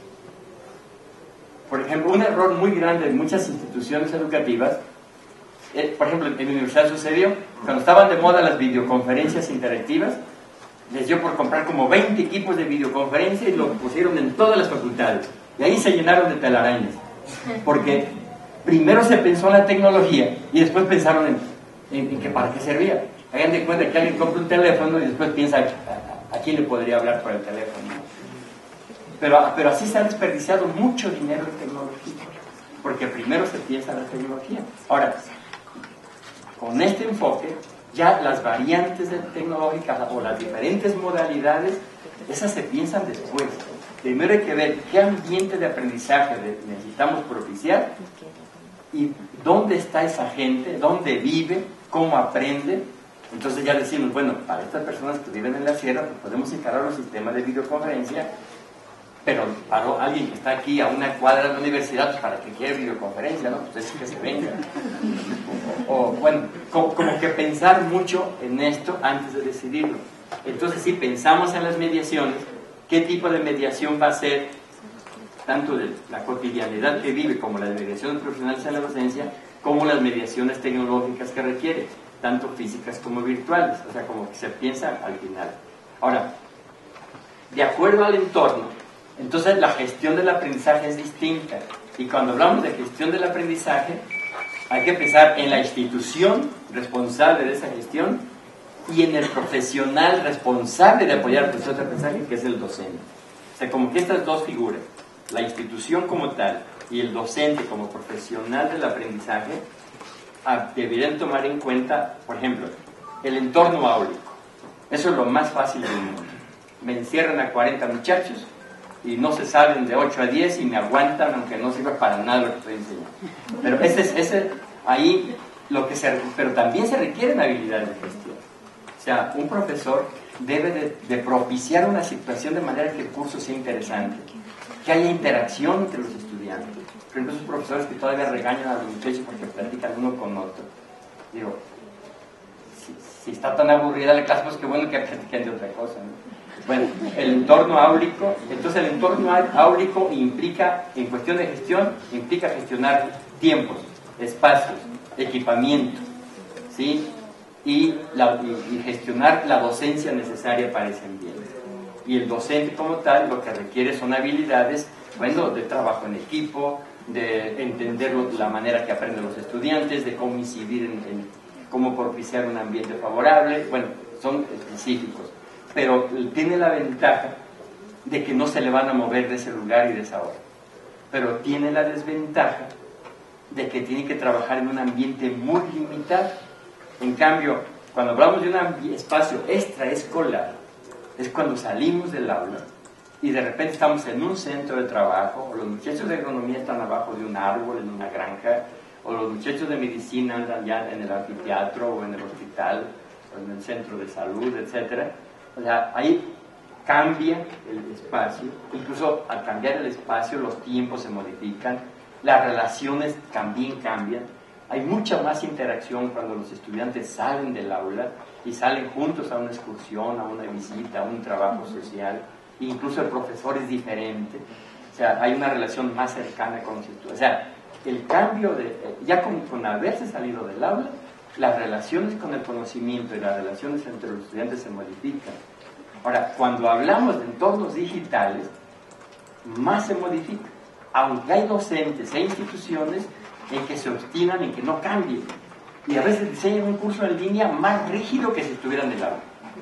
Por ejemplo, un error muy grande en muchas instituciones educativas, por ejemplo, en mi universidad sucedió, cuando estaban de moda las videoconferencias interactivas, les dio por comprar como 20 equipos de videoconferencia y lo pusieron en todas las facultades. Y ahí se llenaron de telarañas. Porque primero se pensó en la tecnología y después pensaron en que para qué servía. Hagan de cuenta que alguien compra un teléfono y después piensa a quién le podría hablar por el teléfono. Pero así se ha desperdiciado mucho dinero en tecnología. Porque primero se piensa en la tecnología. Ahora, con este enfoque, ya las variantes tecnológicas o las diferentes modalidades, esas se piensan después. Primero hay que ver qué ambiente de aprendizaje necesitamos propiciar y dónde está esa gente, dónde vive, cómo aprende. Entonces ya decimos, bueno, para estas personas que viven en la sierra, pues podemos encarar los sistemas de videoconferencia, pero para alguien que está aquí a una cuadra de la universidad, pues para que quiera videoconferencia, ¿no? Pues es que se venga. O bueno, como que pensar mucho en esto antes de decidirlo. Entonces, si pensamos en las mediaciones, ¿qué tipo de mediación va a ser, tanto de la cotidianidad que vive como las mediaciones profesionales en la docencia, como las mediaciones tecnológicas que requiere, tanto físicas como virtuales? O sea, como que se piensa al final. Ahora, de acuerdo al entorno, entonces la gestión del aprendizaje es distinta. Y cuando hablamos de gestión del aprendizaje, hay que pensar en la institución responsable de esa gestión y en el profesional responsable de apoyar el proceso de aprendizaje, que es el docente. O sea, como que estas dos figuras, la institución como tal y el docente como profesional del aprendizaje, deberían tomar en cuenta, por ejemplo, el entorno áulico. Eso es lo más fácil del mundo. Me encierran a 40 muchachos y no se salen de 8 a 10 y me aguantan aunque no sirva para nada lo que estoy enseñando. Pero ahí pero también se requieren habilidades de gestión. O sea, un profesor debe de propiciar una situación de manera que el curso sea interesante, que haya interacción entre los estudiantes. Por ejemplo, esos profesores que todavía regañan a los muchachos porque platican uno con otro. Digo, si está tan aburrida la clase, pues qué bueno que platiquen de otra cosa, ¿no? Bueno, el entorno áulico, entonces el entorno áulico implica, en cuestión de gestión, implica gestionar tiempos, espacios, equipamiento, ¿sí? Y gestionar la docencia necesaria para ese ambiente. Y el docente como tal lo que requiere son habilidades, bueno, de trabajo en equipo, de entender la manera que aprenden los estudiantes, de cómo incidir en cómo propiciar un ambiente favorable. Bueno, son específicos, pero tiene la ventaja de que no se le van a mover de ese lugar y de esa hora. Pero tiene la desventaja de que tiene que trabajar en un ambiente muy limitado. En cambio, cuando hablamos de un espacio extraescolar, es cuando salimos del aula y de repente estamos en un centro de trabajo, o los muchachos de agronomía están abajo de un árbol, en una granja, o los muchachos de medicina andan ya en el anfiteatro, o en el hospital, o en el centro de salud, etc. O sea, ahí cambia el espacio, incluso al cambiar el espacio los tiempos se modifican, las relaciones también cambian. Hay mucha más interacción cuando los estudiantes salen del aula y salen juntos a una excursión, a una visita, a un trabajo social. Incluso el profesor es diferente. O sea, hay una relación más cercana con los estudiantes. O sea, el cambio ya con haberse salido del aula, las relaciones con el conocimiento y las relaciones entre los estudiantes se modifican. Ahora, cuando hablamos de entornos digitales, más se modifica. Aunque hay docentes e instituciones en que se obstinan en que no cambie, y a veces diseñan un curso en línea más rígido que si estuvieran en el aula.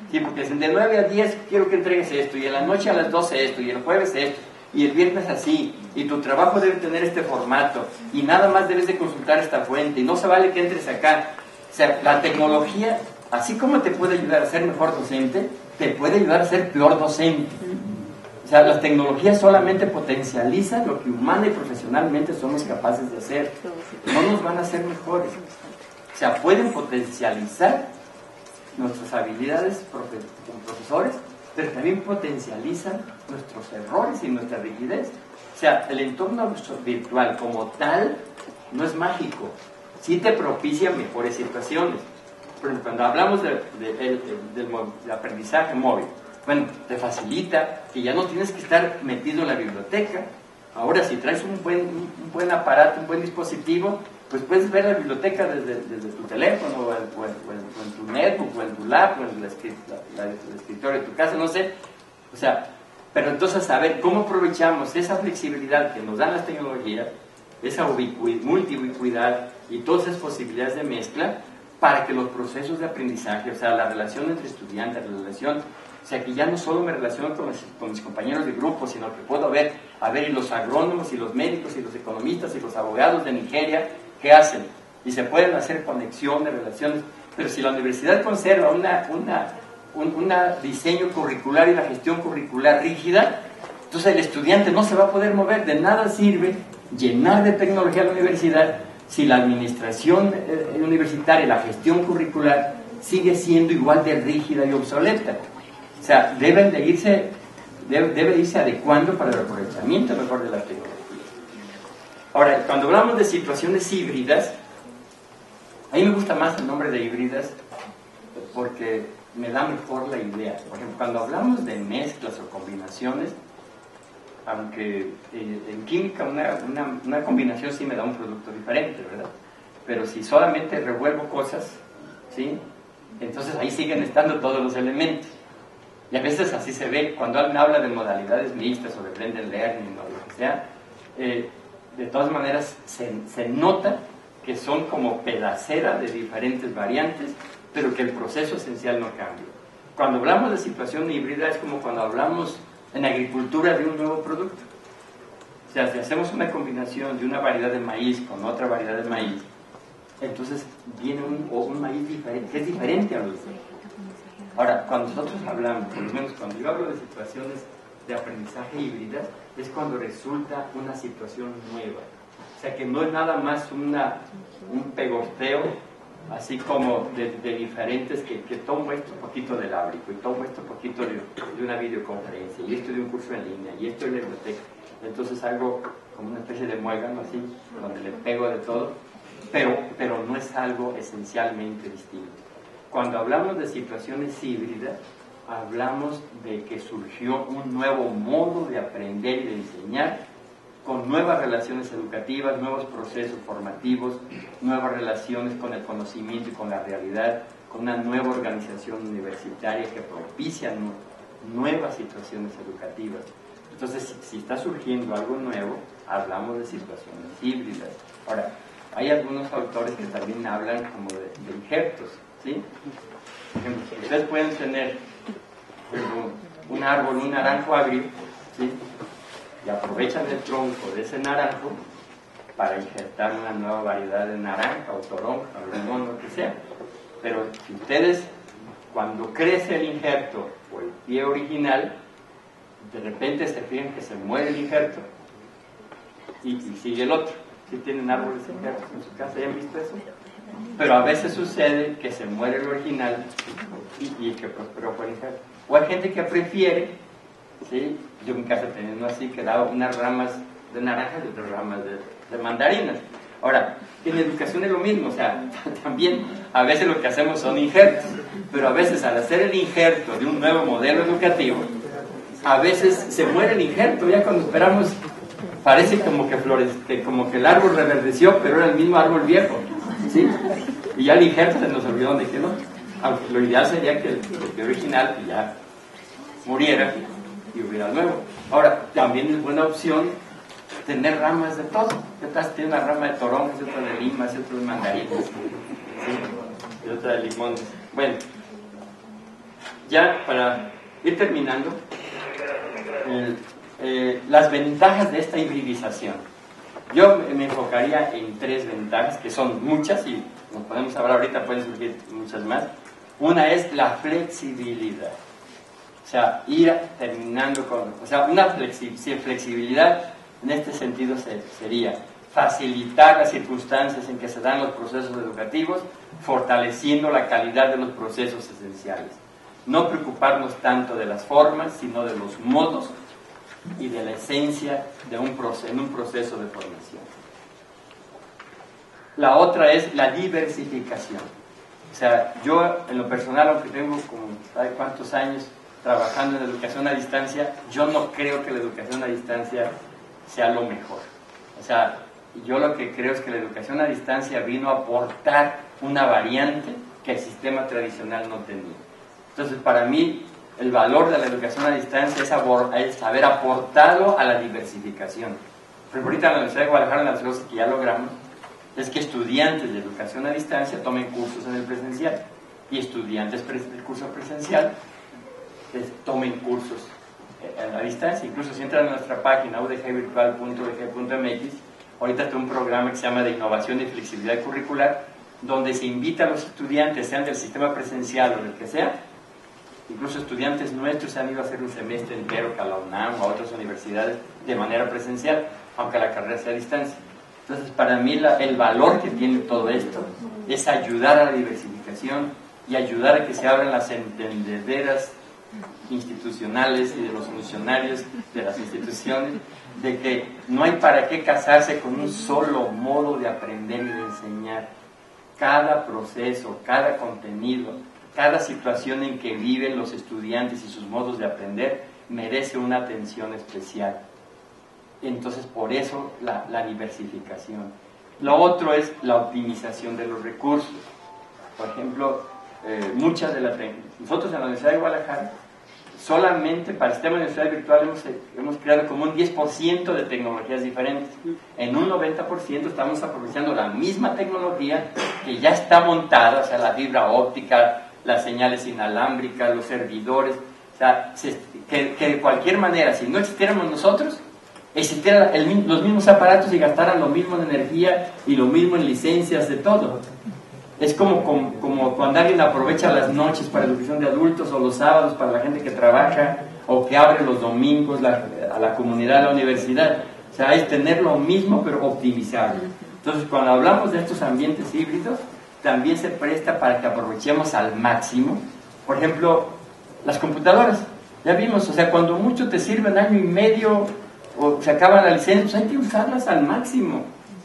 Sí, porque dicen de 9 a 10 quiero que entregues esto, y en la noche a las 12 esto, y el jueves esto, y el viernes así, y tu trabajo debe tener este formato, y nada más debes de consultar esta fuente, y no se vale que entres acá. O sea, la tecnología, así como te puede ayudar a ser mejor docente, te puede ayudar a ser peor docente. O sea, las tecnologías solamente potencializan lo que humana y profesionalmente somos capaces de hacer. No nos van a hacer mejores. O sea, pueden potencializar nuestras habilidades como profesores, pero también potencializan nuestros errores y nuestra rigidez. O sea, el entorno virtual como tal no es mágico. Sí te propicia mejores situaciones. Por ejemplo, cuando hablamos del aprendizaje móvil, bueno, te facilita que ya no tienes que estar metido en la biblioteca. Ahora, si traes un buen aparato, un buen dispositivo, pues puedes ver la biblioteca desde tu teléfono, o en tu netbook, o en tu lap, o en el escritorio de tu casa, no sé. O sea, pero entonces, a ver, ¿cómo aprovechamos esa flexibilidad que nos dan las tecnologías, esa multiubicuidad y todas esas posibilidades de mezcla para que los procesos de aprendizaje, o sea, la relación entre estudiantes, la relación, o sea, que ya no solo me relaciono con mis compañeros de grupo, sino que puedo ver, y los agrónomos, y los médicos, y los economistas, y los abogados de Nigeria, ¿qué hacen? Y se pueden hacer conexiones, relaciones, pero si la universidad conserva un diseño curricular y la gestión curricular rígida, entonces el estudiante no se va a poder mover. De nada sirve llenar de tecnología la universidad si la administración universitaria y la gestión curricular sigue siendo igual de rígida y obsoleta. O sea, debe irse adecuando para el aprovechamiento mejor de la tecnología. Ahora, cuando hablamos de situaciones híbridas, a mí me gusta más el nombre de híbridas porque me da mejor la idea. Por ejemplo, cuando hablamos de mezclas o combinaciones, aunque en química una combinación sí me da un producto diferente, ¿verdad? Pero si solamente revuelvo cosas, ¿sí? Entonces ahí siguen estando todos los elementos. Y a veces así se ve, cuando alguien habla de modalidades mixtas o de blended learning o lo que sea, de todas maneras se nota que son como pedacera de diferentes variantes, pero que el proceso esencial no cambia. Cuando hablamos de situación híbrida es como cuando hablamos en agricultura de un nuevo producto. O sea, si hacemos una combinación de una variedad de maíz con otra variedad de maíz, entonces viene un maíz diferente, que es diferente a los demás. Ahora, cuando nosotros hablamos, por lo menos cuando yo hablo de situaciones de aprendizaje híbrida, es cuando resulta una situación nueva. O sea, que no es nada más un pegosteo, así como de diferentes, que tomo esto un poquito del ábrico, y tomo esto un poquito de una videoconferencia, y esto de un curso en línea, y esto de la biblioteca. Entonces algo como una especie de muégano, así, donde le pego de todo, pero no es algo esencialmente distinto. Cuando hablamos de situaciones híbridas, hablamos de que surgió un nuevo modo de aprender y de enseñar, con nuevas relaciones educativas, nuevos procesos formativos, nuevas relaciones con el conocimiento y con la realidad, con una nueva organización universitaria que propicia nuevas situaciones educativas. Entonces, si está surgiendo algo nuevo, hablamos de situaciones híbridas. Ahora, hay algunos autores que también hablan como de injertos, ¿sí? Por ejemplo, ustedes pueden tener un árbol, un naranjo agrio, ¿sí? Y aprovechan el tronco de ese naranjo para injertar una nueva variedad de naranja o toronja o limón, lo que sea. Pero si ustedes, cuando crece el injerto o el pie original, de repente se fijan que se muere el injerto y sigue el otro. ¿Sí tienen árboles injertos en su casa? ¿Ya han visto eso? Pero a veces sucede que se muere el original y que prosperó por el injerto. O hay gente que prefiere, ¿sí? Yo en mi casa tenía uno así, que daba unas ramas de naranjas y otras ramas de mandarinas. Ahora, en educación es lo mismo, o sea, también a veces lo que hacemos son injertos, pero a veces al hacer el injerto de un nuevo modelo educativo, a veces se muere el injerto, ya cuando esperamos, parece como que como que el árbol reverdeció, pero era el mismo árbol viejo, ¿sí? Y ya el injerto se nos olvidó dónde quedó. Aunque lo ideal sería que el pie original ya muriera y hubiera nuevo. Ahora, también es buena opción tener ramas de todo. Detrás tiene una rama de toronjas, otra de limas, otra de mandarinas, ¿sí? Y otra de limones. Bueno, ya para ir terminando, las ventajas de esta hibridización. Yo me enfocaría en 3 ventajas, que son muchas, y nos podemos hablar ahorita, pueden surgir muchas más. Una es la flexibilidad. O sea, ir terminando con... O sea, una flexibilidad en este sentido sería facilitar las circunstancias en que se dan los procesos educativos, fortaleciendo la calidad de los procesos esenciales. No preocuparnos tanto de las formas, sino de los modos y de la esencia de un proceso de formación. La otra es la diversificación. O sea, yo en lo personal, aunque tengo como ¿sabe cuántos años trabajando en educación a distancia, yo no creo que la educación a distancia sea lo mejor. O sea, yo lo que creo es que la educación a distancia vino a aportar una variante que el sistema tradicional no tenía. Entonces, para mí, el valor de la educación a distancia es haber aportado a la diversificación. Pero ahorita en la Universidad de Guadalajara, una de las cosas que ya logramos es que estudiantes de educación a distancia tomen cursos en el presencial y estudiantes del curso presencial tomen cursos a distancia. Incluso si entran a nuestra página udgvirtual.udg.mx, ahorita está un programa que se llama de innovación y flexibilidad curricular, donde se invita a los estudiantes, sean del sistema presencial o del que sea. Incluso estudiantes nuestros se han ido a hacer un semestre entero a la UNAM o a otras universidades de manera presencial, aunque la carrera sea a distancia. Entonces, para mí el valor que tiene todo esto es ayudar a la diversificación y ayudar a que se abran las entendederas institucionales y de los funcionarios de las instituciones, de que no hay para qué casarse con un solo modo de aprender y de enseñar. Cada proceso, cada contenido, cada situación en que viven los estudiantes y sus modos de aprender merece una atención especial. Entonces, por eso la diversificación. Lo otro es la optimización de los recursos. Por ejemplo, nosotros en la Universidad de Guadalajara, solamente para el sistema de universidad virtual hemos creado como un 10% de tecnologías diferentes. En un 90% estamos aprovechando la misma tecnología que ya está montada, o sea, la fibra óptica, las señales inalámbricas, los servidores. O sea, que de cualquier manera, si no existiéramos nosotros, existieran los mismos aparatos y gastaran lo mismo en energía y lo mismo en licencias de todo. Es como cuando alguien aprovecha las noches para educación de adultos o los sábados para la gente que trabaja o que abre los domingos a la comunidad de la universidad. O sea, es tener lo mismo pero optimizarlo. Entonces, cuando hablamos de estos ambientes híbridos, también se presta para que aprovechemos al máximo. Por ejemplo, las computadoras. Ya vimos, o sea, cuando mucho te sirven año y medio o se acaba la licencia, pues hay que usarlas al máximo.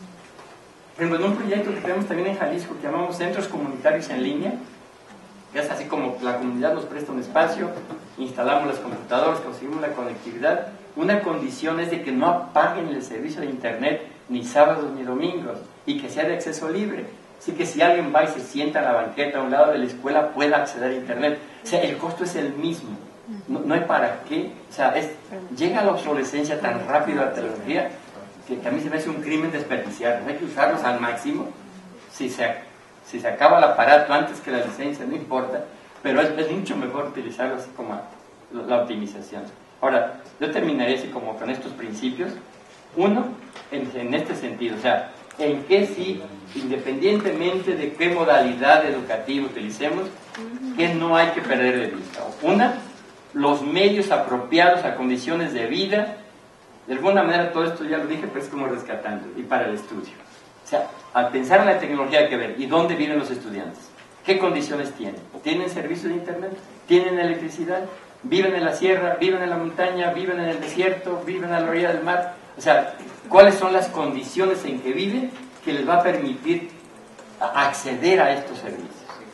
Por ejemplo, en un proyecto que tenemos también en Jalisco que llamamos Centros Comunitarios en Línea, que es así como la comunidad nos presta un espacio, instalamos las computadoras, conseguimos la conectividad. Una condición es de que no apaguen el servicio de internet ni sábados ni domingos y que sea de acceso libre. Así que si alguien va y se sienta en la banqueta a un lado de la escuela, pueda acceder a internet. O sea, el costo es el mismo. No hay para qué. O sea, llega la obsolescencia tan rápido a la tecnología que a mí se me hace un crimen desperdiciarlos. Hay que usarlos al máximo. Si se acaba el aparato antes que la licencia, no importa, pero es mucho mejor utilizarlo así como la optimización. Ahora, yo terminaré así como con estos principios. Uno, en este sentido, o sea, en que sí, independientemente de qué modalidad educativa utilicemos, que no hay que perder de vista. Una, los medios apropiados a condiciones de vida. De alguna manera todo esto ya lo dije, pero es como rescatando, y para el estudio. O sea, al pensar en la tecnología hay que ver, ¿y dónde viven los estudiantes? ¿Qué condiciones tienen? ¿Tienen servicio de internet? ¿Tienen electricidad? ¿Viven en la sierra? ¿Viven en la montaña? ¿Viven en el desierto? ¿Viven a la orilla del mar? O sea, ¿cuáles son las condiciones en que viven que les va a permitir acceder a estos servicios?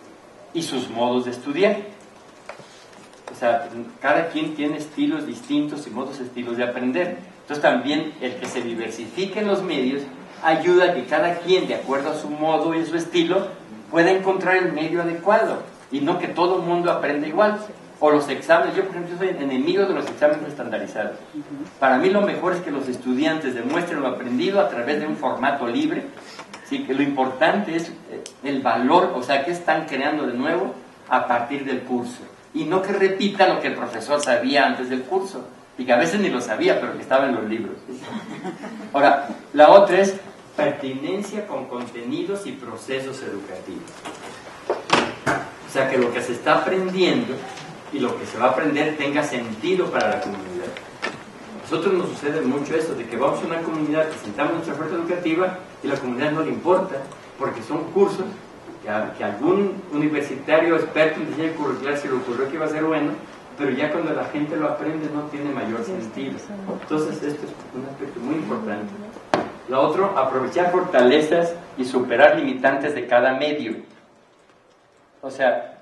Y sus modos de estudiar. O sea, cada quien tiene estilos distintos y estilos de aprender. Entonces también el que se diversifiquen los medios ayuda a que cada quien, de acuerdo a su modo y su estilo, pueda encontrar el medio adecuado y no que todo el mundo aprenda igual. O los exámenes, yo por ejemplo soy enemigo de los exámenes estandarizados. Para mí lo mejor es que los estudiantes demuestren lo aprendido a través de un formato libre. Sí, que lo importante es el valor, o sea, qué están creando de nuevo a partir del curso. Y no que repita lo que el profesor sabía antes del curso, y que a veces ni lo sabía, pero que estaba en los libros. Ahora, la otra es pertinencia con contenidos y procesos educativos. O sea, que lo que se está aprendiendo y lo que se va a aprender tenga sentido para la comunidad. A nosotros nos sucede mucho eso, de que vamos a una comunidad, presentamos nuestra oferta educativa y la comunidad no le importa, porque son cursos que algún universitario experto en diseño curricular se le ocurrió que iba a ser bueno, pero ya cuando la gente lo aprende no tiene mayor sentido. Entonces esto es un aspecto muy importante. Lo otro, aprovechar fortalezas y superar limitantes de cada medio. O sea,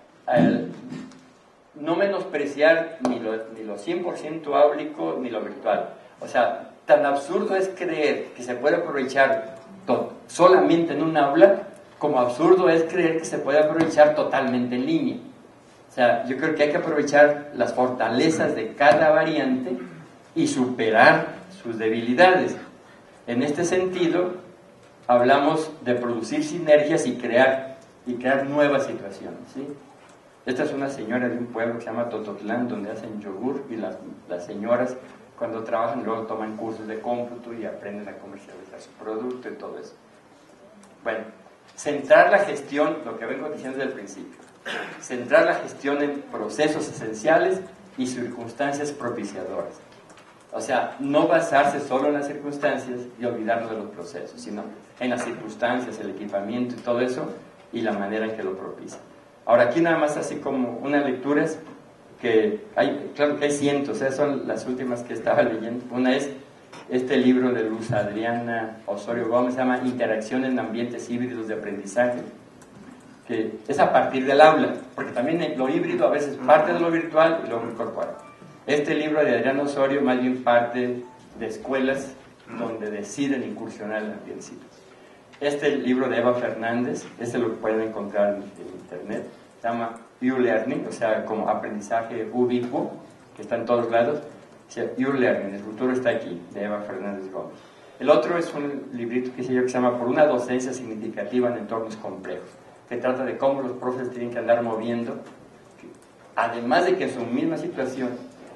no menospreciar ni lo 100% áulico ni lo virtual. O sea, tan absurdo es creer que se puede aprovechar solamente en un aula, como absurdo es creer que se puede aprovechar totalmente en línea. O sea, yo creo que hay que aprovechar las fortalezas de cada variante y superar sus debilidades. En este sentido, hablamos de producir sinergias y crear nuevas situaciones, ¿sí? Esta es una señora de un pueblo que se llama Tototlán, donde hacen yogur, y las señoras cuando trabajan luego toman cursos de cómputo y aprenden a comercializar su producto y todo eso. Bueno, centrar la gestión, lo que vengo diciendo desde el principio, centrar la gestión en procesos esenciales y circunstancias propiciadoras. O sea, no basarse solo en las circunstancias y olvidarnos de los procesos, sino en las circunstancias, el equipamiento y todo eso, y la manera en que lo propicia. Ahora, aquí nada más así como unas lecturas que hay, claro que hay cientos, esas son las últimas que estaba leyendo. Una es este libro de Luz Adriana Osorio Gómez, se llama Interacción en ambientes híbridos de aprendizaje, que es a partir del aula, porque también lo híbrido a veces parte de lo virtual y luego incorpora. Este libro de Adriana Osorio más bien parte de escuelas donde deciden incursionar en el ambiente híbrido. Este libro de Eva Fernández, este lo pueden encontrar en internet, se llama U-Learning, o sea, como aprendizaje ubicuo, que está en todos lados. O sea, U-Learning, el futuro está aquí, de Eva Fernández Gómez. El otro es un librito que se llama Por una docencia significativa en entornos complejos, que trata de cómo los profes tienen que andar moviendo, además de que en su misma situación,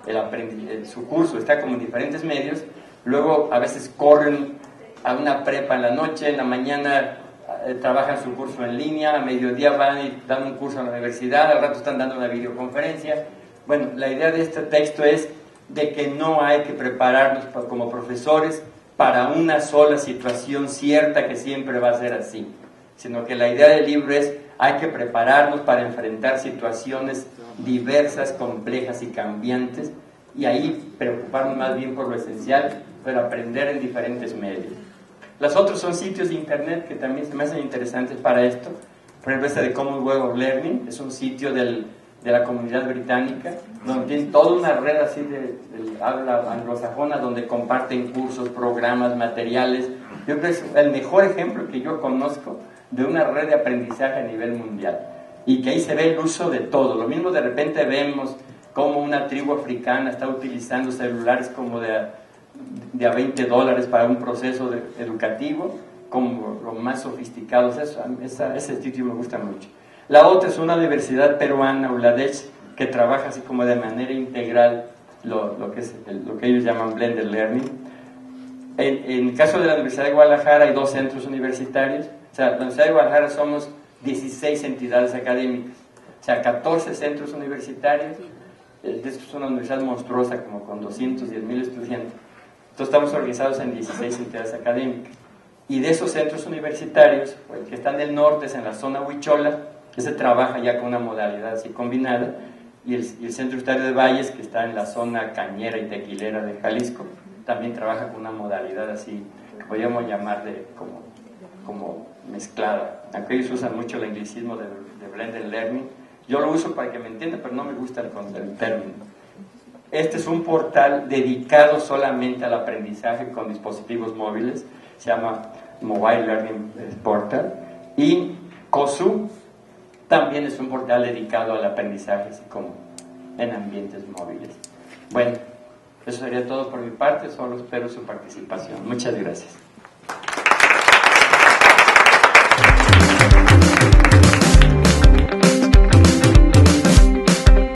su curso está como en diferentes medios, luego a veces corren a una prepa en la noche, en la mañana trabajan su curso en línea, a mediodía van y dan un curso en la universidad, al rato están dando una videoconferencia. Bueno, la idea de este texto es de que no hay que prepararnos como profesores para una sola situación cierta que siempre va a ser así, sino que la idea del libro es hay que prepararnos para enfrentar situaciones diversas, complejas y cambiantes, y ahí preocuparnos más bien por lo esencial, pero aprender en diferentes medios. Los otros son sitios de internet que también se me hacen interesantes para esto. Por ejemplo, este de Common Web of Learning es un sitio de la comunidad británica, donde tienen toda una red así de habla anglosajona, donde comparten cursos, programas, materiales. Yo creo que es el mejor ejemplo que yo conozco de una red de aprendizaje a nivel mundial, y que ahí se ve el uso de todo. Lo mismo de repente vemos cómo una tribu africana está utilizando celulares como de a $20 para un proceso educativo, como los más sofisticados. Ese sitio me gusta mucho. La otra es una universidad peruana, ULADECH, que trabaja así como de manera integral lo que ellos llaman Blended Learning. En el caso de la Universidad de Guadalajara hay 2 centros universitarios. O sea, la Universidad de Guadalajara somos 16 entidades académicas, o sea, 14 centros universitarios. Esto es una universidad monstruosa, como con 210,000 estudiantes. Entonces estamos organizados en 16 entidades académicas. Y de esos centros universitarios, el que está en el norte es en la zona Huichola, que se trabaja ya con una modalidad así combinada, y el Centro Universitario de Valles, que está en la zona cañera y tequilera de Jalisco, también trabaja con una modalidad así, que podríamos llamar de como mezclada. Aunque ellos usan mucho el anglicismo de Blended Learning. Yo lo uso para que me entiendan, pero no me gusta el término. Este es un portal dedicado solamente al aprendizaje con dispositivos móviles, se llama Mobile Learning Portal, y COSU también es un portal dedicado al aprendizaje así como en ambientes móviles. Bueno, eso sería todo por mi parte, solo espero su participación. Muchas gracias.